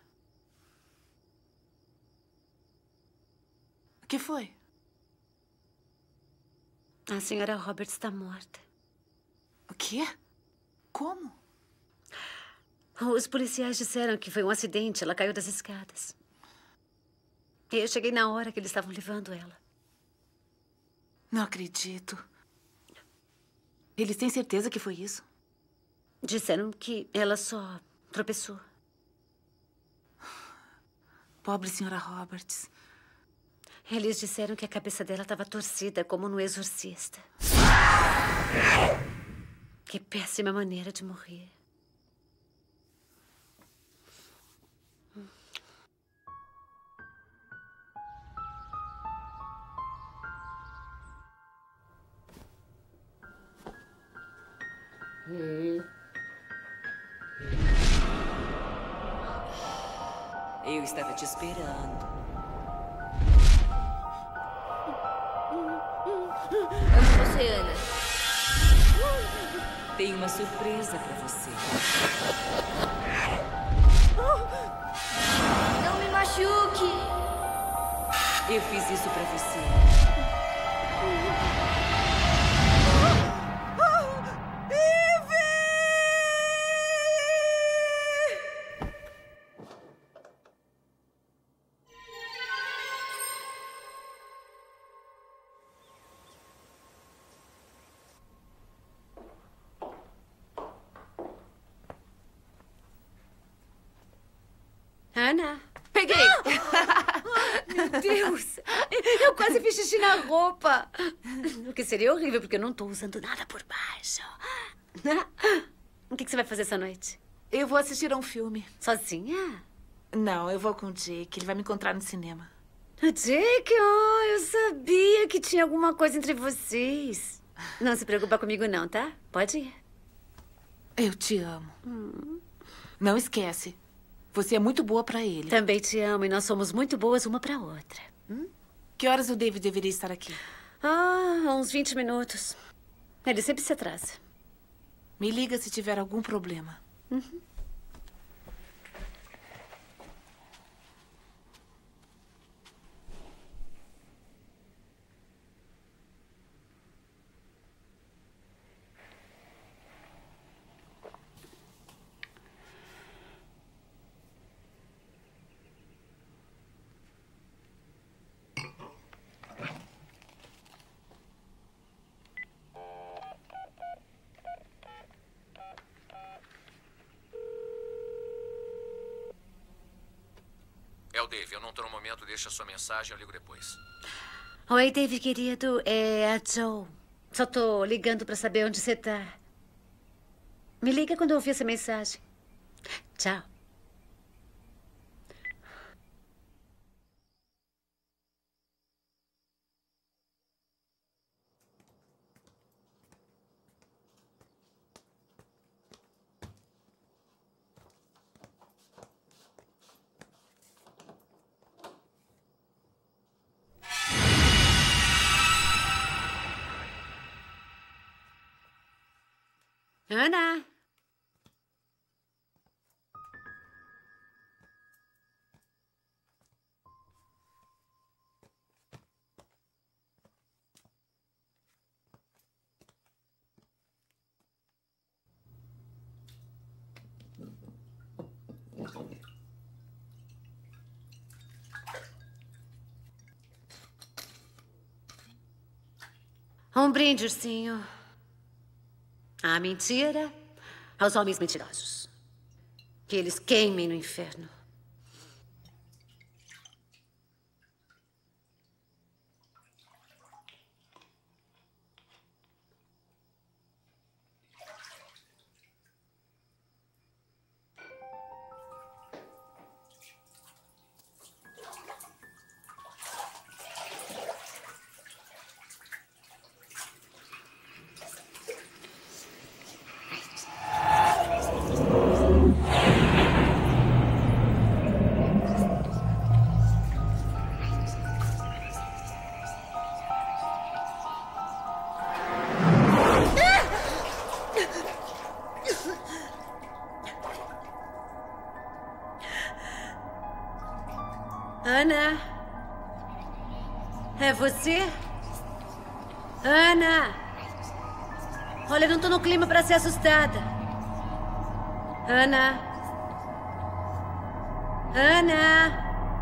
O que foi? A senhora Roberts está morta. O quê? Como? Os policiais disseram que foi um acidente. Ela caiu das escadas. E eu cheguei na hora que eles estavam levando ela. Não acredito. Eles têm certeza que foi isso? Disseram que ela só tropeçou. Pobre senhora Roberts. Eles disseram que a cabeça dela estava torcida, como no Exorcista. Que péssima maneira de morrer. Eu estava te esperando. Onde você anda? Tenho uma surpresa pra você. Não me machuque! Eu fiz isso pra você. Ana? Peguei! Meu Deus! Eu quase fiz xixi na roupa. O que seria horrível, porque eu não estou usando nada por baixo. O que você vai fazer essa noite? Eu vou assistir a um filme. Sozinha? Não, eu vou com o Jake. Ele vai me encontrar no cinema. O Jake? Oh, eu sabia que tinha alguma coisa entre vocês. Não se preocupa comigo não, tá? Pode ir. Eu te amo. Não esquece. Você é muito boa pra ele. Também te amo e nós somos muito boas uma pra outra. Que horas o David deveria estar aqui? Uns 20 minutos. Ele sempre se atrasa. Me liga se tiver algum problema. É o Dave. Eu não estou no momento. Deixa sua mensagem. Eu ligo depois. Oi, Dave, querido. É a Joe. Só tô ligando pra saber onde você tá. Me liga quando eu ouvir essa mensagem. Tchau. Ana? Um brinde, ursinho. A mentira aos homens mentirosos. Que eles queimem no inferno. Ana? É você? Ana? Olha, eu não tô no clima pra ser assustada. Ana? Ana?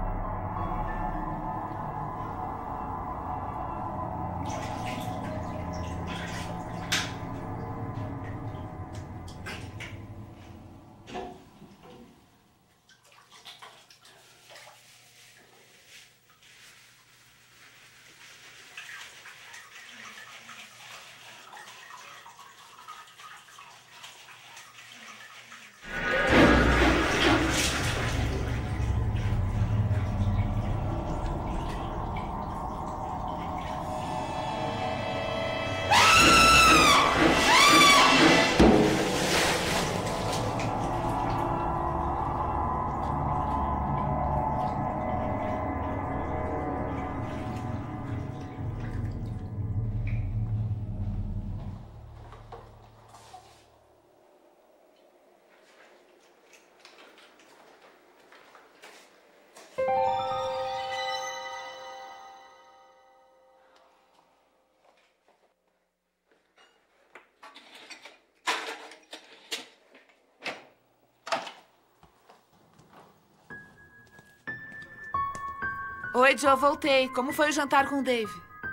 Oi, Joe, voltei. Como foi o jantar com o Dave?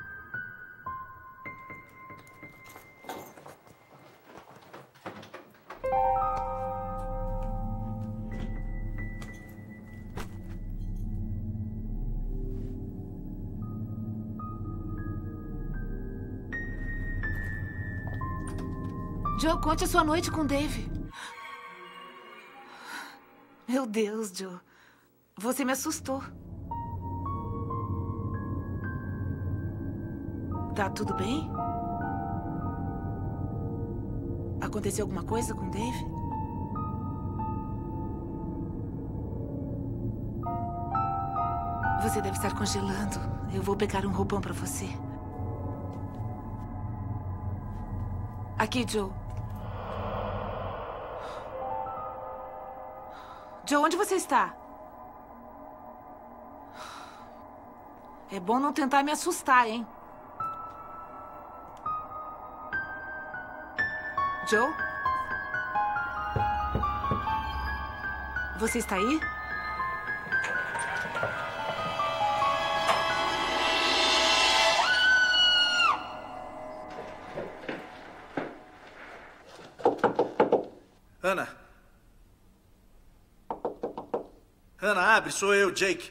Joe, conte a sua noite com o Dave. Meu Deus, Joe. Você me assustou. Tá tudo bem? Aconteceu alguma coisa com o Dave? Você deve estar congelando. Eu vou pegar um roupão pra você. Aqui, Joe. Joe, onde você está? É bom não tentar me assustar, hein? Joe? Você está aí? Ana. Ana, abre, sou eu, Jake.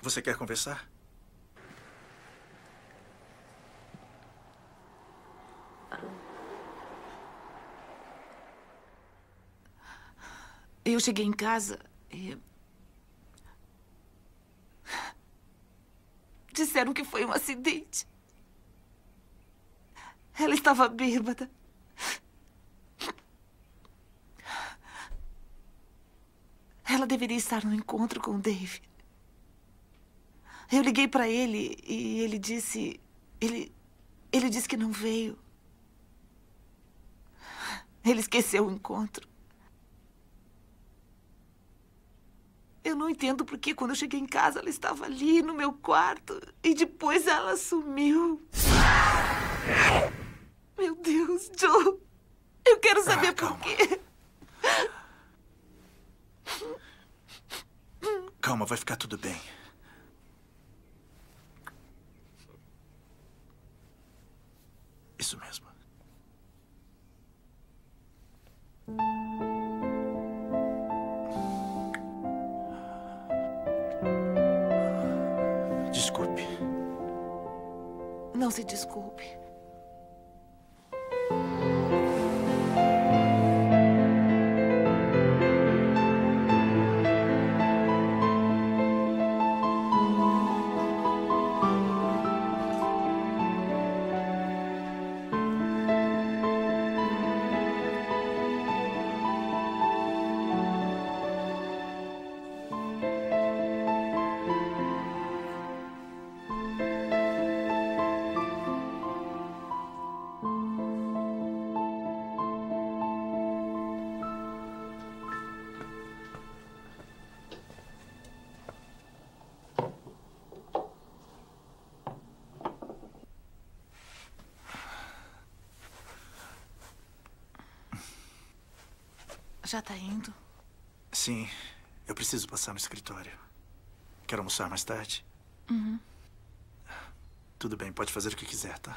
Você quer conversar? Eu cheguei em casa e... disseram que foi um acidente. Ela estava bêbada. Ela deveria estar no encontro com o Dave. Eu liguei para ele e ele disse... Ele disse que não veio. Ele esqueceu o encontro. Eu não entendo porque quando eu cheguei em casa ela estava ali no meu quarto e depois ela sumiu. Meu Deus, Joe. Eu quero saber por quê. Calma, vai ficar tudo bem. Isso mesmo. Desculpe. Não se desculpe. Já tá indo? Sim, eu preciso passar no escritório. Quer almoçar mais tarde? Uhum. Tudo bem, pode fazer o que quiser, tá?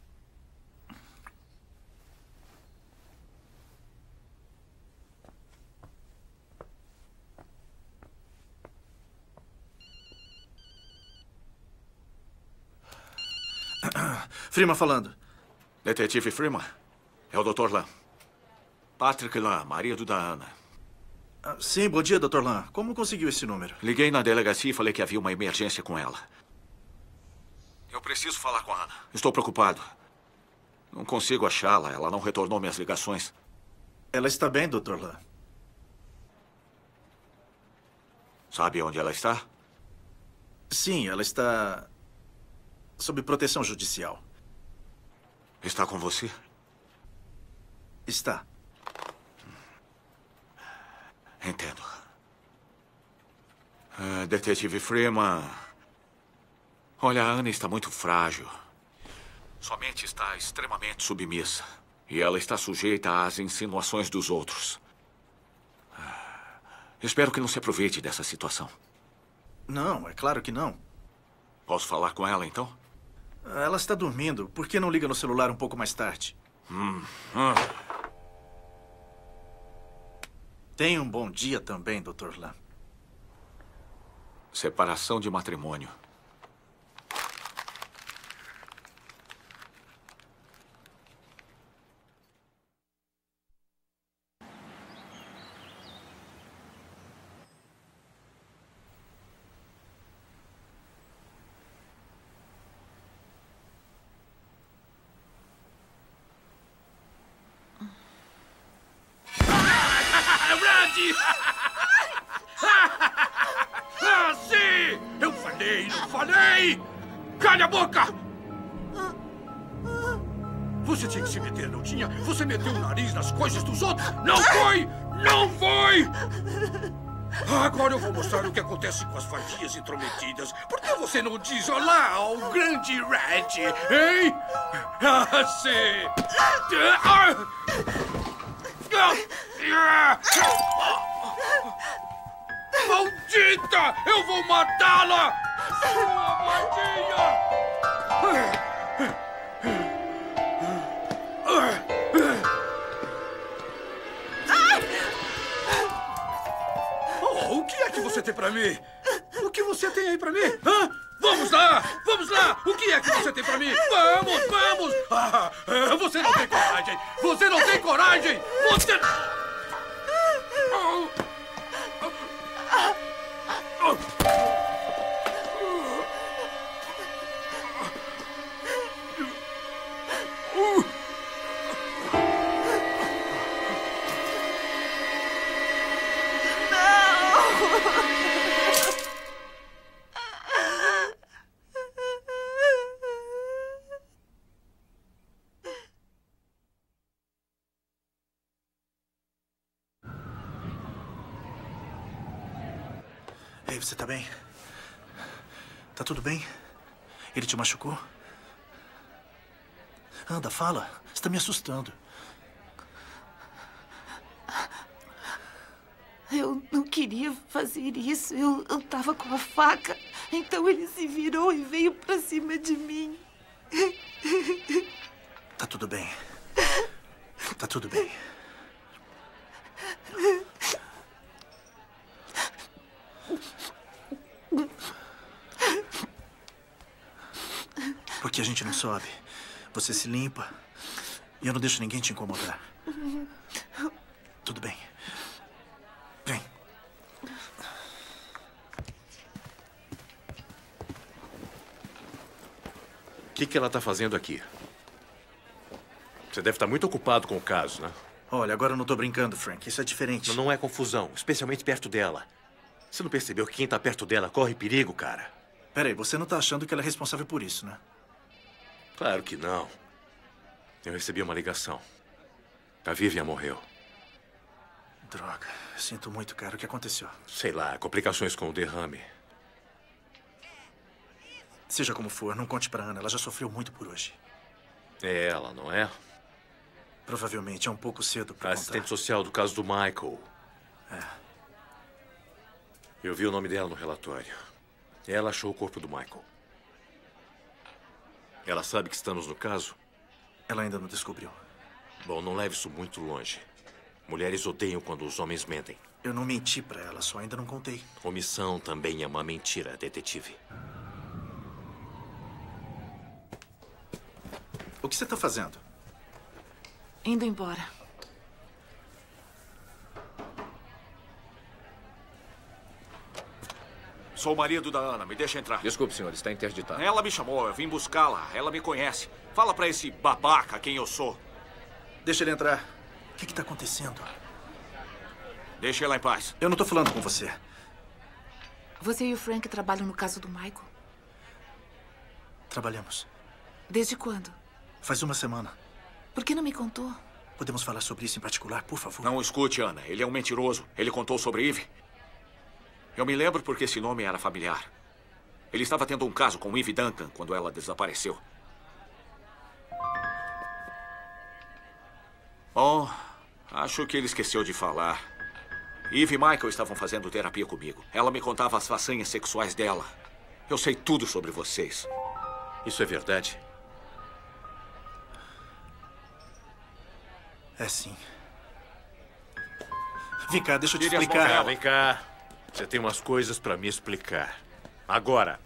Freeman falando. Detetive Freeman, é o Dr. Lam. Patrick Lam, marido da Ana. Sim, bom dia, Dr. Lam. Como conseguiu esse número? Liguei na delegacia e falei que havia uma emergência com ela. Eu preciso falar com a Ana. Estou preocupado. Não consigo achá-la. Ela não retornou minhas ligações. Ela está bem, Dr. Lam. Sabe onde ela está? Sim, ela está sob proteção judicial. Está com você? Está. Entendo. Detetive Freeman. Olha, a Ana está muito frágil. Sua mente está extremamente submissa. E ela está sujeita às insinuações dos outros. Espero que não se aproveite dessa situação. Não, é claro que não. Posso falar com ela, então? Ela está dormindo. Por que não liga no celular um pouco mais tarde? Tenha um bom dia também, Dr. Lam. Separação de matrimônio. Sim! Eu falei, não falei! Calha a boca! Você tinha que se meter, não tinha? Você meteu o nariz nas coisas dos outros? Não foi! Não foi! Agora eu vou mostrar o que acontece com as fadias intrometidas. Por que você não diz olá ao grande Red, hein? Sim! Maldita! Eu vou matá-la! Sua vadia! Oh, o que é que você tem pra mim? O que você tem aí pra mim? Hã? Vamos lá! Vamos lá! O que é que você tem pra mim? Vamos, vamos! Você não tem coragem! Você não tem coragem! Você... Ei, você tá bem? Tá tudo bem? Ele te machucou? Anda, fala. Você tá me assustando. Eu não queria fazer isso. Eu tava com a faca. Então ele se virou e veio pra cima de mim. Tá tudo bem. Tá tudo bem. Por que a gente não sobe? Você se limpa e eu não deixo ninguém te incomodar. Tudo bem. Vem. O que ela tá fazendo aqui? Você deve estar muito ocupado com o caso, né? Olha, agora eu não tô brincando, Frank. Isso é diferente. Não é confusão, especialmente perto dela. Você não percebeu que quem tá perto dela corre perigo, cara? Peraí, você não tá achando que ela é responsável por isso, né? Claro que não. Eu recebi uma ligação. A Vivian morreu. Droga. Sinto muito, cara. O que aconteceu? Sei lá, complicações com o derrame. Seja como for, não conte pra Ana. Ela já sofreu muito por hoje. É ela, não é? Provavelmente é um pouco cedo pra A contar. assistente social do caso do Michael. É. Eu vi o nome dela no relatório. Ela achou o corpo do Michael. Ela sabe que estamos no caso? Ela ainda não descobriu. Bom, não leve isso muito longe. Mulheres odeiam quando os homens mentem. Eu não menti pra ela, só ainda não contei. Omissão também é uma mentira, detetive. O que você tá fazendo? Indo embora. Sou o marido da Ana, me deixa entrar. Desculpe, senhor, está interditado. Ela me chamou, eu vim buscá-la. Ela me conhece. Fala pra esse babaca quem eu sou. Deixa ele entrar. O que tá acontecendo? Deixa ela em paz. Eu não tô falando com você. Você e o Frank trabalham no caso do Michael? Trabalhamos. Desde quando? Faz uma semana. Por que não me contou? Podemos falar sobre isso em particular, por favor? Não escute, Ana. Ele é um mentiroso. Ele contou sobre Eve. Eu me lembro porque esse nome era familiar. Ele estava tendo um caso com Eve Duncan quando ela desapareceu. Oh, acho que ele esqueceu de falar. Eve e Michael estavam fazendo terapia comigo. Ela me contava as façanhas sexuais dela. Eu sei tudo sobre vocês. Isso é verdade? É sim. Vem cá, deixa eu te Tire as mãos explicar. dela. Vem cá. Você tem umas coisas pra me explicar. Agora.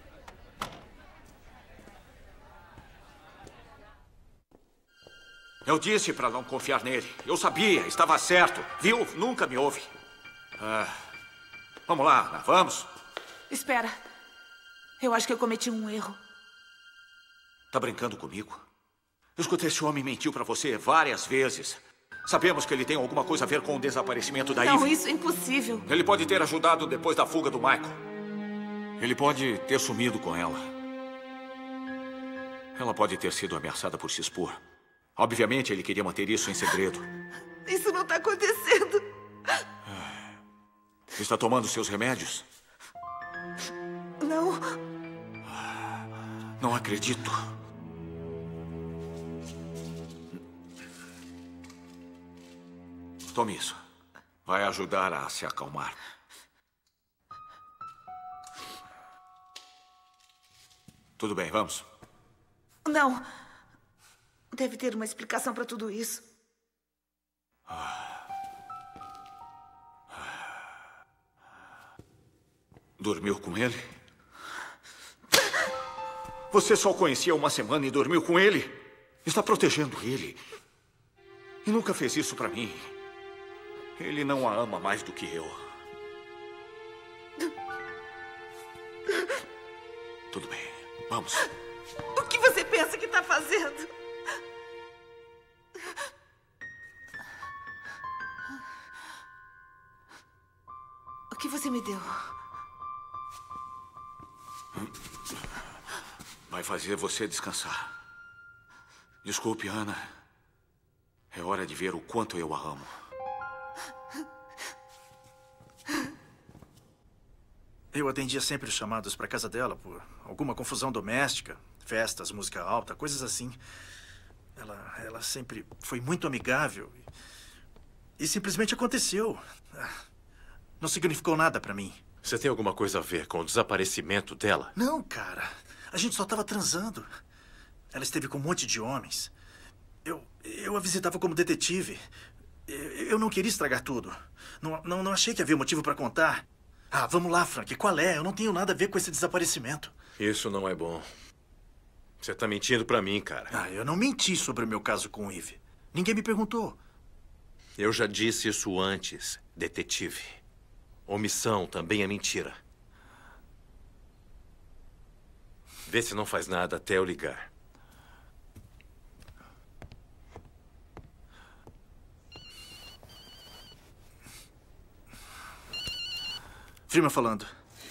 Eu disse pra não confiar nele. Eu sabia, estava certo. Viu? Nunca me ouve. Vamos lá, Ana, vamos. Espera. Eu acho que eu cometi um erro. Tá brincando comigo? Eu escutei esse homem mentiu pra você várias vezes. Sabemos que ele tem alguma coisa a ver com o desaparecimento da Não, Eve. isso é impossível. Ele pode ter ajudado depois da fuga do Michael. Ele pode ter sumido com ela. Ela pode ter sido ameaçada por se expor. Obviamente, ele queria manter isso em segredo. Isso não está acontecendo. Está tomando seus remédios? Não. Não acredito. Tome isso. Vai ajudar a se acalmar. Tudo bem, vamos. Não. Deve ter uma explicação para tudo isso. Dormiu com ele? Você só o conhecia uma semana e dormiu com ele. Está protegendo ele. E nunca fez isso pra mim. Ele não a ama mais do que eu. Tudo bem, vamos. O que você pensa que está fazendo? O que você me deu? Vai fazer você descansar. Desculpe, Ana. É hora de ver o quanto eu a amo. Eu atendia sempre os chamados para casa dela por alguma confusão doméstica, festas, música alta, coisas assim. Ela sempre foi muito amigável. E simplesmente aconteceu. Não significou nada para mim. Você tem alguma coisa a ver com o desaparecimento dela? Não, cara. A gente só estava transando. Ela esteve com um monte de homens. Eu a visitava como detetive. Eu não queria estragar tudo. Não achei que havia motivo para contar. Ah, vamos lá, Frank. Qual é? Eu não tenho nada a ver com esse desaparecimento. Isso não é bom. Você tá mentindo pra mim, cara. Ah, eu não menti sobre o meu caso com o Eve. Ninguém me perguntou. Eu já disse isso antes, detetive. Omissão também é mentira. Vê se não faz nada até eu ligar. Freeman falando.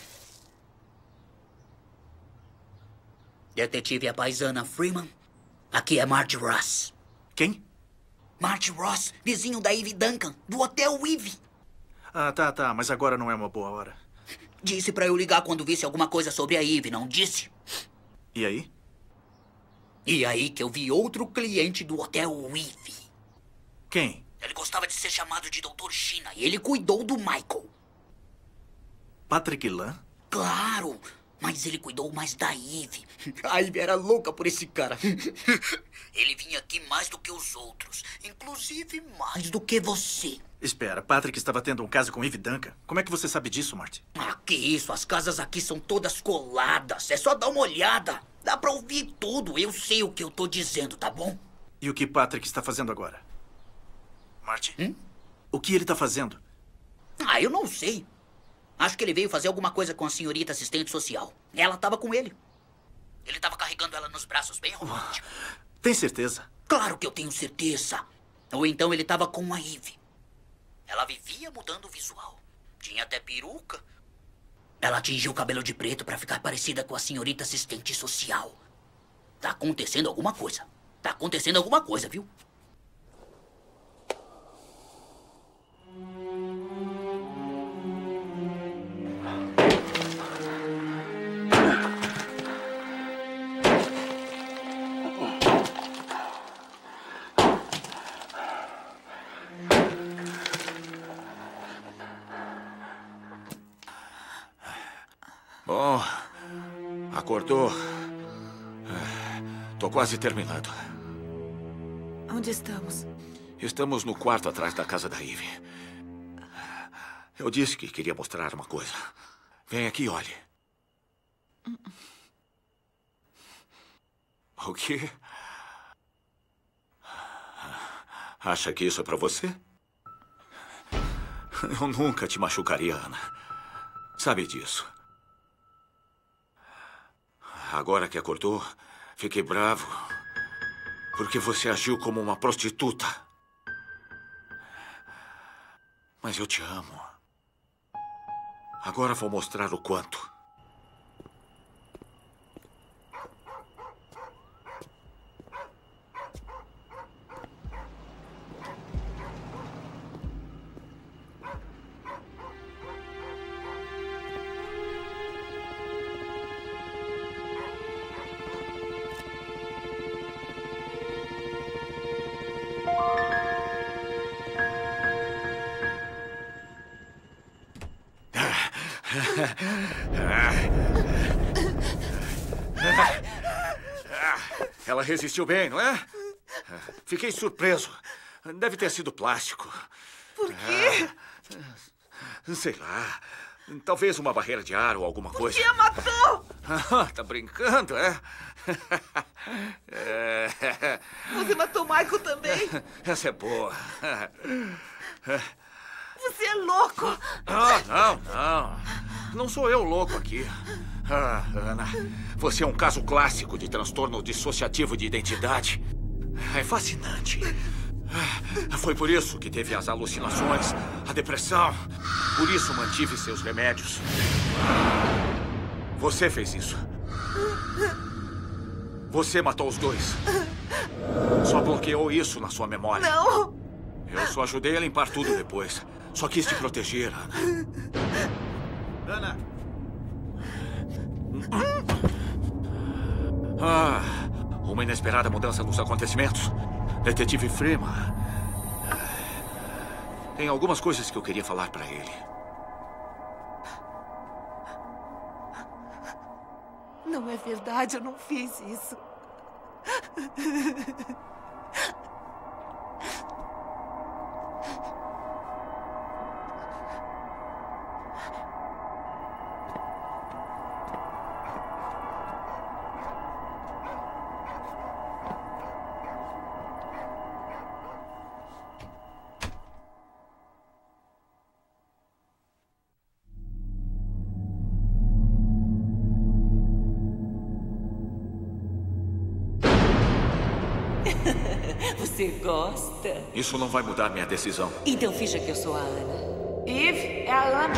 Detetive a paisana Freeman. Aqui é Marty Ross. Quem? Marty Ross, vizinho da Eve Duncan, do Hotel Eve. Ah, tá. Mas agora não é uma boa hora. Disse pra eu ligar quando visse alguma coisa sobre a Eve, não disse? E aí? E aí que eu vi outro cliente do Hotel Eve. Quem? Ele gostava de ser chamado de Dr. China e ele cuidou do Michael. Patrick Lan? Claro, mas ele cuidou mais da Eve. A Eve era louca por esse cara. Ele vinha aqui mais do que os outros, inclusive mais do que você. Espera, Patrick estava tendo um caso com Eve Duncan. Como é que você sabe disso, Marty? Ah, que isso, as casas aqui são todas coladas. É só dar uma olhada. Dá pra ouvir tudo, eu sei o que eu tô dizendo, tá bom? E o que Patrick está fazendo agora? Marty? O que ele está fazendo? Ah, eu não sei. Acho que ele veio fazer alguma coisa com a senhorita assistente social. Ela estava com ele. Ele estava carregando ela nos braços, bem romântico. Tem certeza? Claro que eu tenho certeza. Ou então ele estava com a Eve. Ela vivia mudando o visual. Tinha até peruca. Ela tingiu o cabelo de preto para ficar parecida com a senhorita assistente social. Tá acontecendo alguma coisa. Tá acontecendo alguma coisa, viu? Bom, acordou. Tô quase terminando. Onde estamos? Estamos no quarto atrás da casa da Eve. Eu disse que queria mostrar uma coisa. Vem aqui, olhe. O quê? Acha que isso é pra você? Eu nunca te machucaria, Ana. Sabe disso. Agora que acordou, fiquei bravo. Porque você agiu como uma prostituta. Mas eu te amo. Agora vou mostrar o quanto. Ela resistiu bem, não é? Fiquei surpreso. Deve ter sido plástico. Por quê? Sei lá. Talvez uma barreira de ar ou alguma coisa. Por que matou? Tá brincando, é? Você matou Michael também? Essa é boa. Você é louco! Não. Não sou eu louco aqui. Ana, você é um caso clássico de transtorno dissociativo de identidade. É fascinante. Foi por isso que teve as alucinações, a depressão. Por isso mantive seus remédios. Você fez isso. Você matou os dois. Só bloqueou isso na sua memória. Não! Eu só ajudei a limpar tudo depois. Só quis te proteger, Ana. Uma inesperada mudança nos acontecimentos. Detetive Freeman. Tem algumas coisas que eu queria falar pra ele. Não é verdade, eu não fiz isso. Você gosta? Isso não vai mudar minha decisão. Então finja que eu sou a Ana. Eve, é a Ana.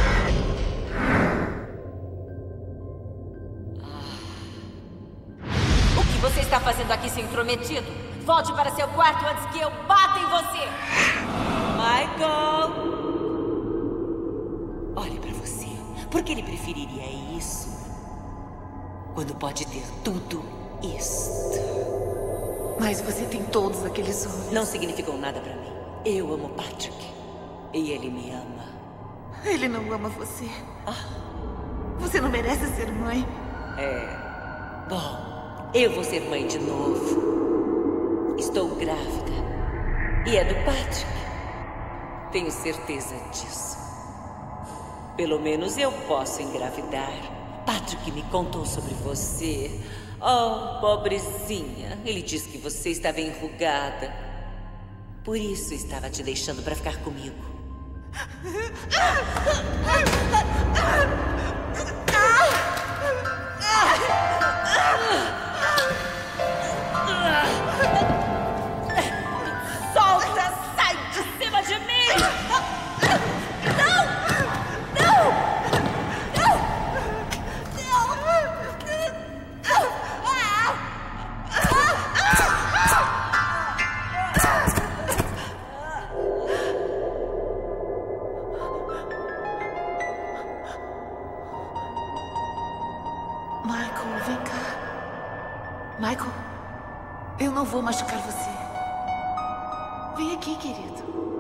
O que você está fazendo aqui, seu intrometido? Volte para seu quarto antes que eu bata em você! Michael! Olhe para você. Por que ele preferiria isso? Quando pode ter tudo isto. Mas você tem todos aqueles olhos. Não significou nada pra mim. Eu amo Patrick. E ele me ama. Ele não ama você. Você não merece ser mãe. Bom, eu vou ser mãe de novo. Estou grávida. E é do Patrick. Tenho certeza disso. Pelo menos eu posso engravidar. Patrick me contou sobre você. Oh, pobrezinha. Ele disse que você estava enrugada. Por isso estava te deixando para ficar comigo. Solta! Sai de cima de mim! Não! Michael, vem cá. Michael, eu não vou machucar você. Vem aqui, querido.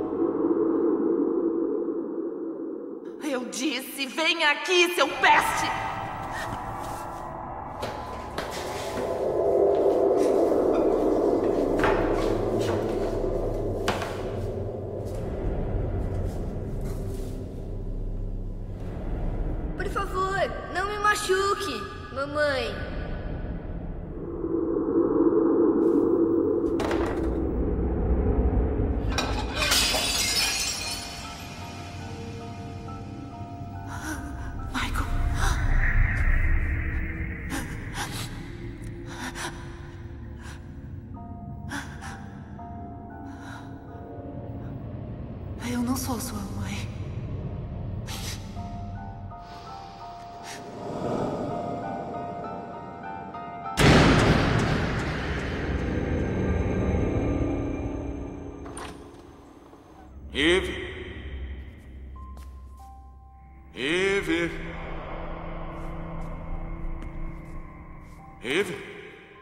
Eu disse, vem aqui, seu peste! Por favor, não me machuque, mamãe. Eu não sou sua mãe. Eve? Eve? Eve?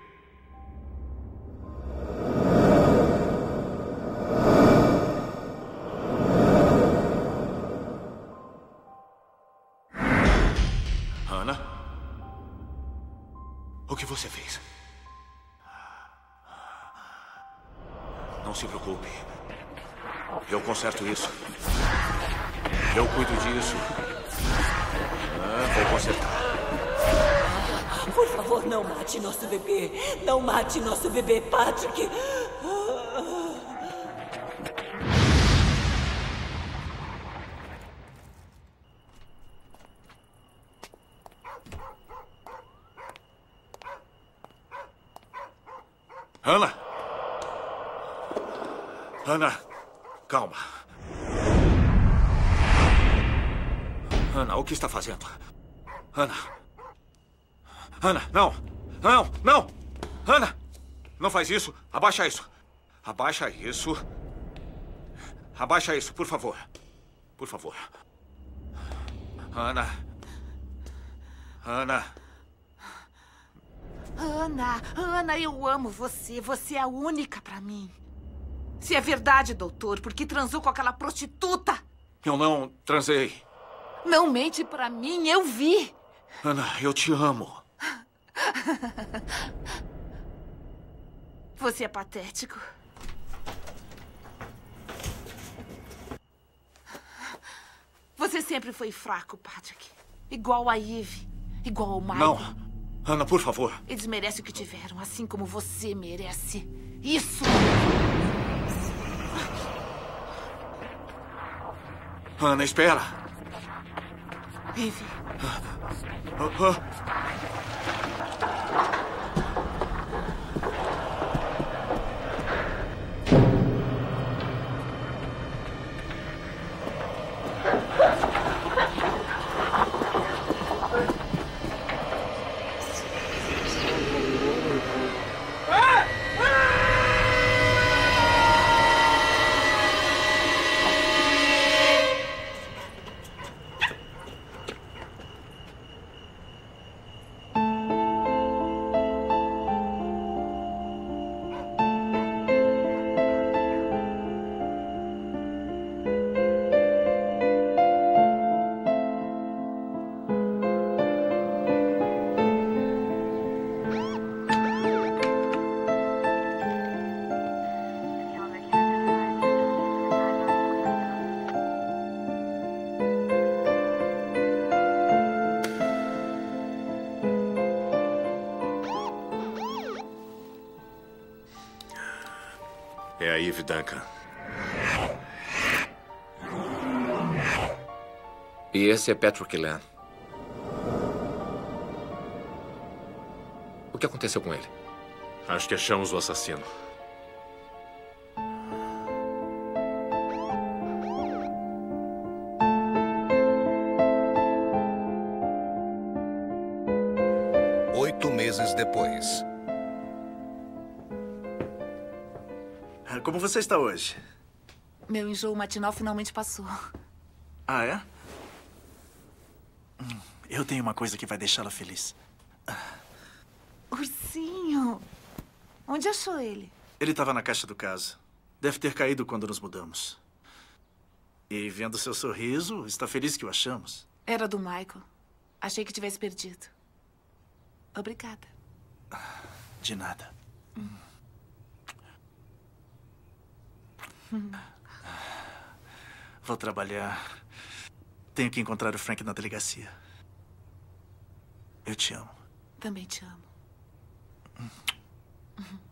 Ana? O que você fez? Não se preocupe. Eu conserto isso. Eu cuido disso. Não mate nosso bebê. Não mate nosso bebê, Patrick. Ana! Ana, calma. Ana, o que está fazendo? Ana! Ana, não! Não, não! Ana! Não faz isso! Abaixa isso! Abaixa isso! Abaixa isso, por favor. Por favor. Ana! Ana! Ana, eu amo você. Você é a única pra mim. Se é verdade, doutor, porque transou com aquela prostituta. Eu não transei. Não mente pra mim, eu vi. Ana, eu te amo. Você é patético. Você sempre foi fraco, Patrick. Igual a Eve. Igual ao Michael. Não. Ana, por favor. Eles merecem o que tiveram, assim como você merece. Isso! Ana, espera. Eve. É a Eve Duncan. E esse é Patrick Lamb. O que aconteceu com ele? Acho que achamos o assassino. Meses depois. Como você está hoje? Meu enjoo matinal finalmente passou. Ah, é? Eu tenho uma coisa que vai deixá-la feliz. Ursinho! Onde achou ele? Ele estava na caixa do caso. Deve ter caído quando nos mudamos. E vendo seu sorriso, está feliz que o achamos. Era do Michael. Achei que tivesse perdido. Obrigada. De nada. Vou trabalhar. Tenho que encontrar o Frank na delegacia. Eu te amo. Também te amo.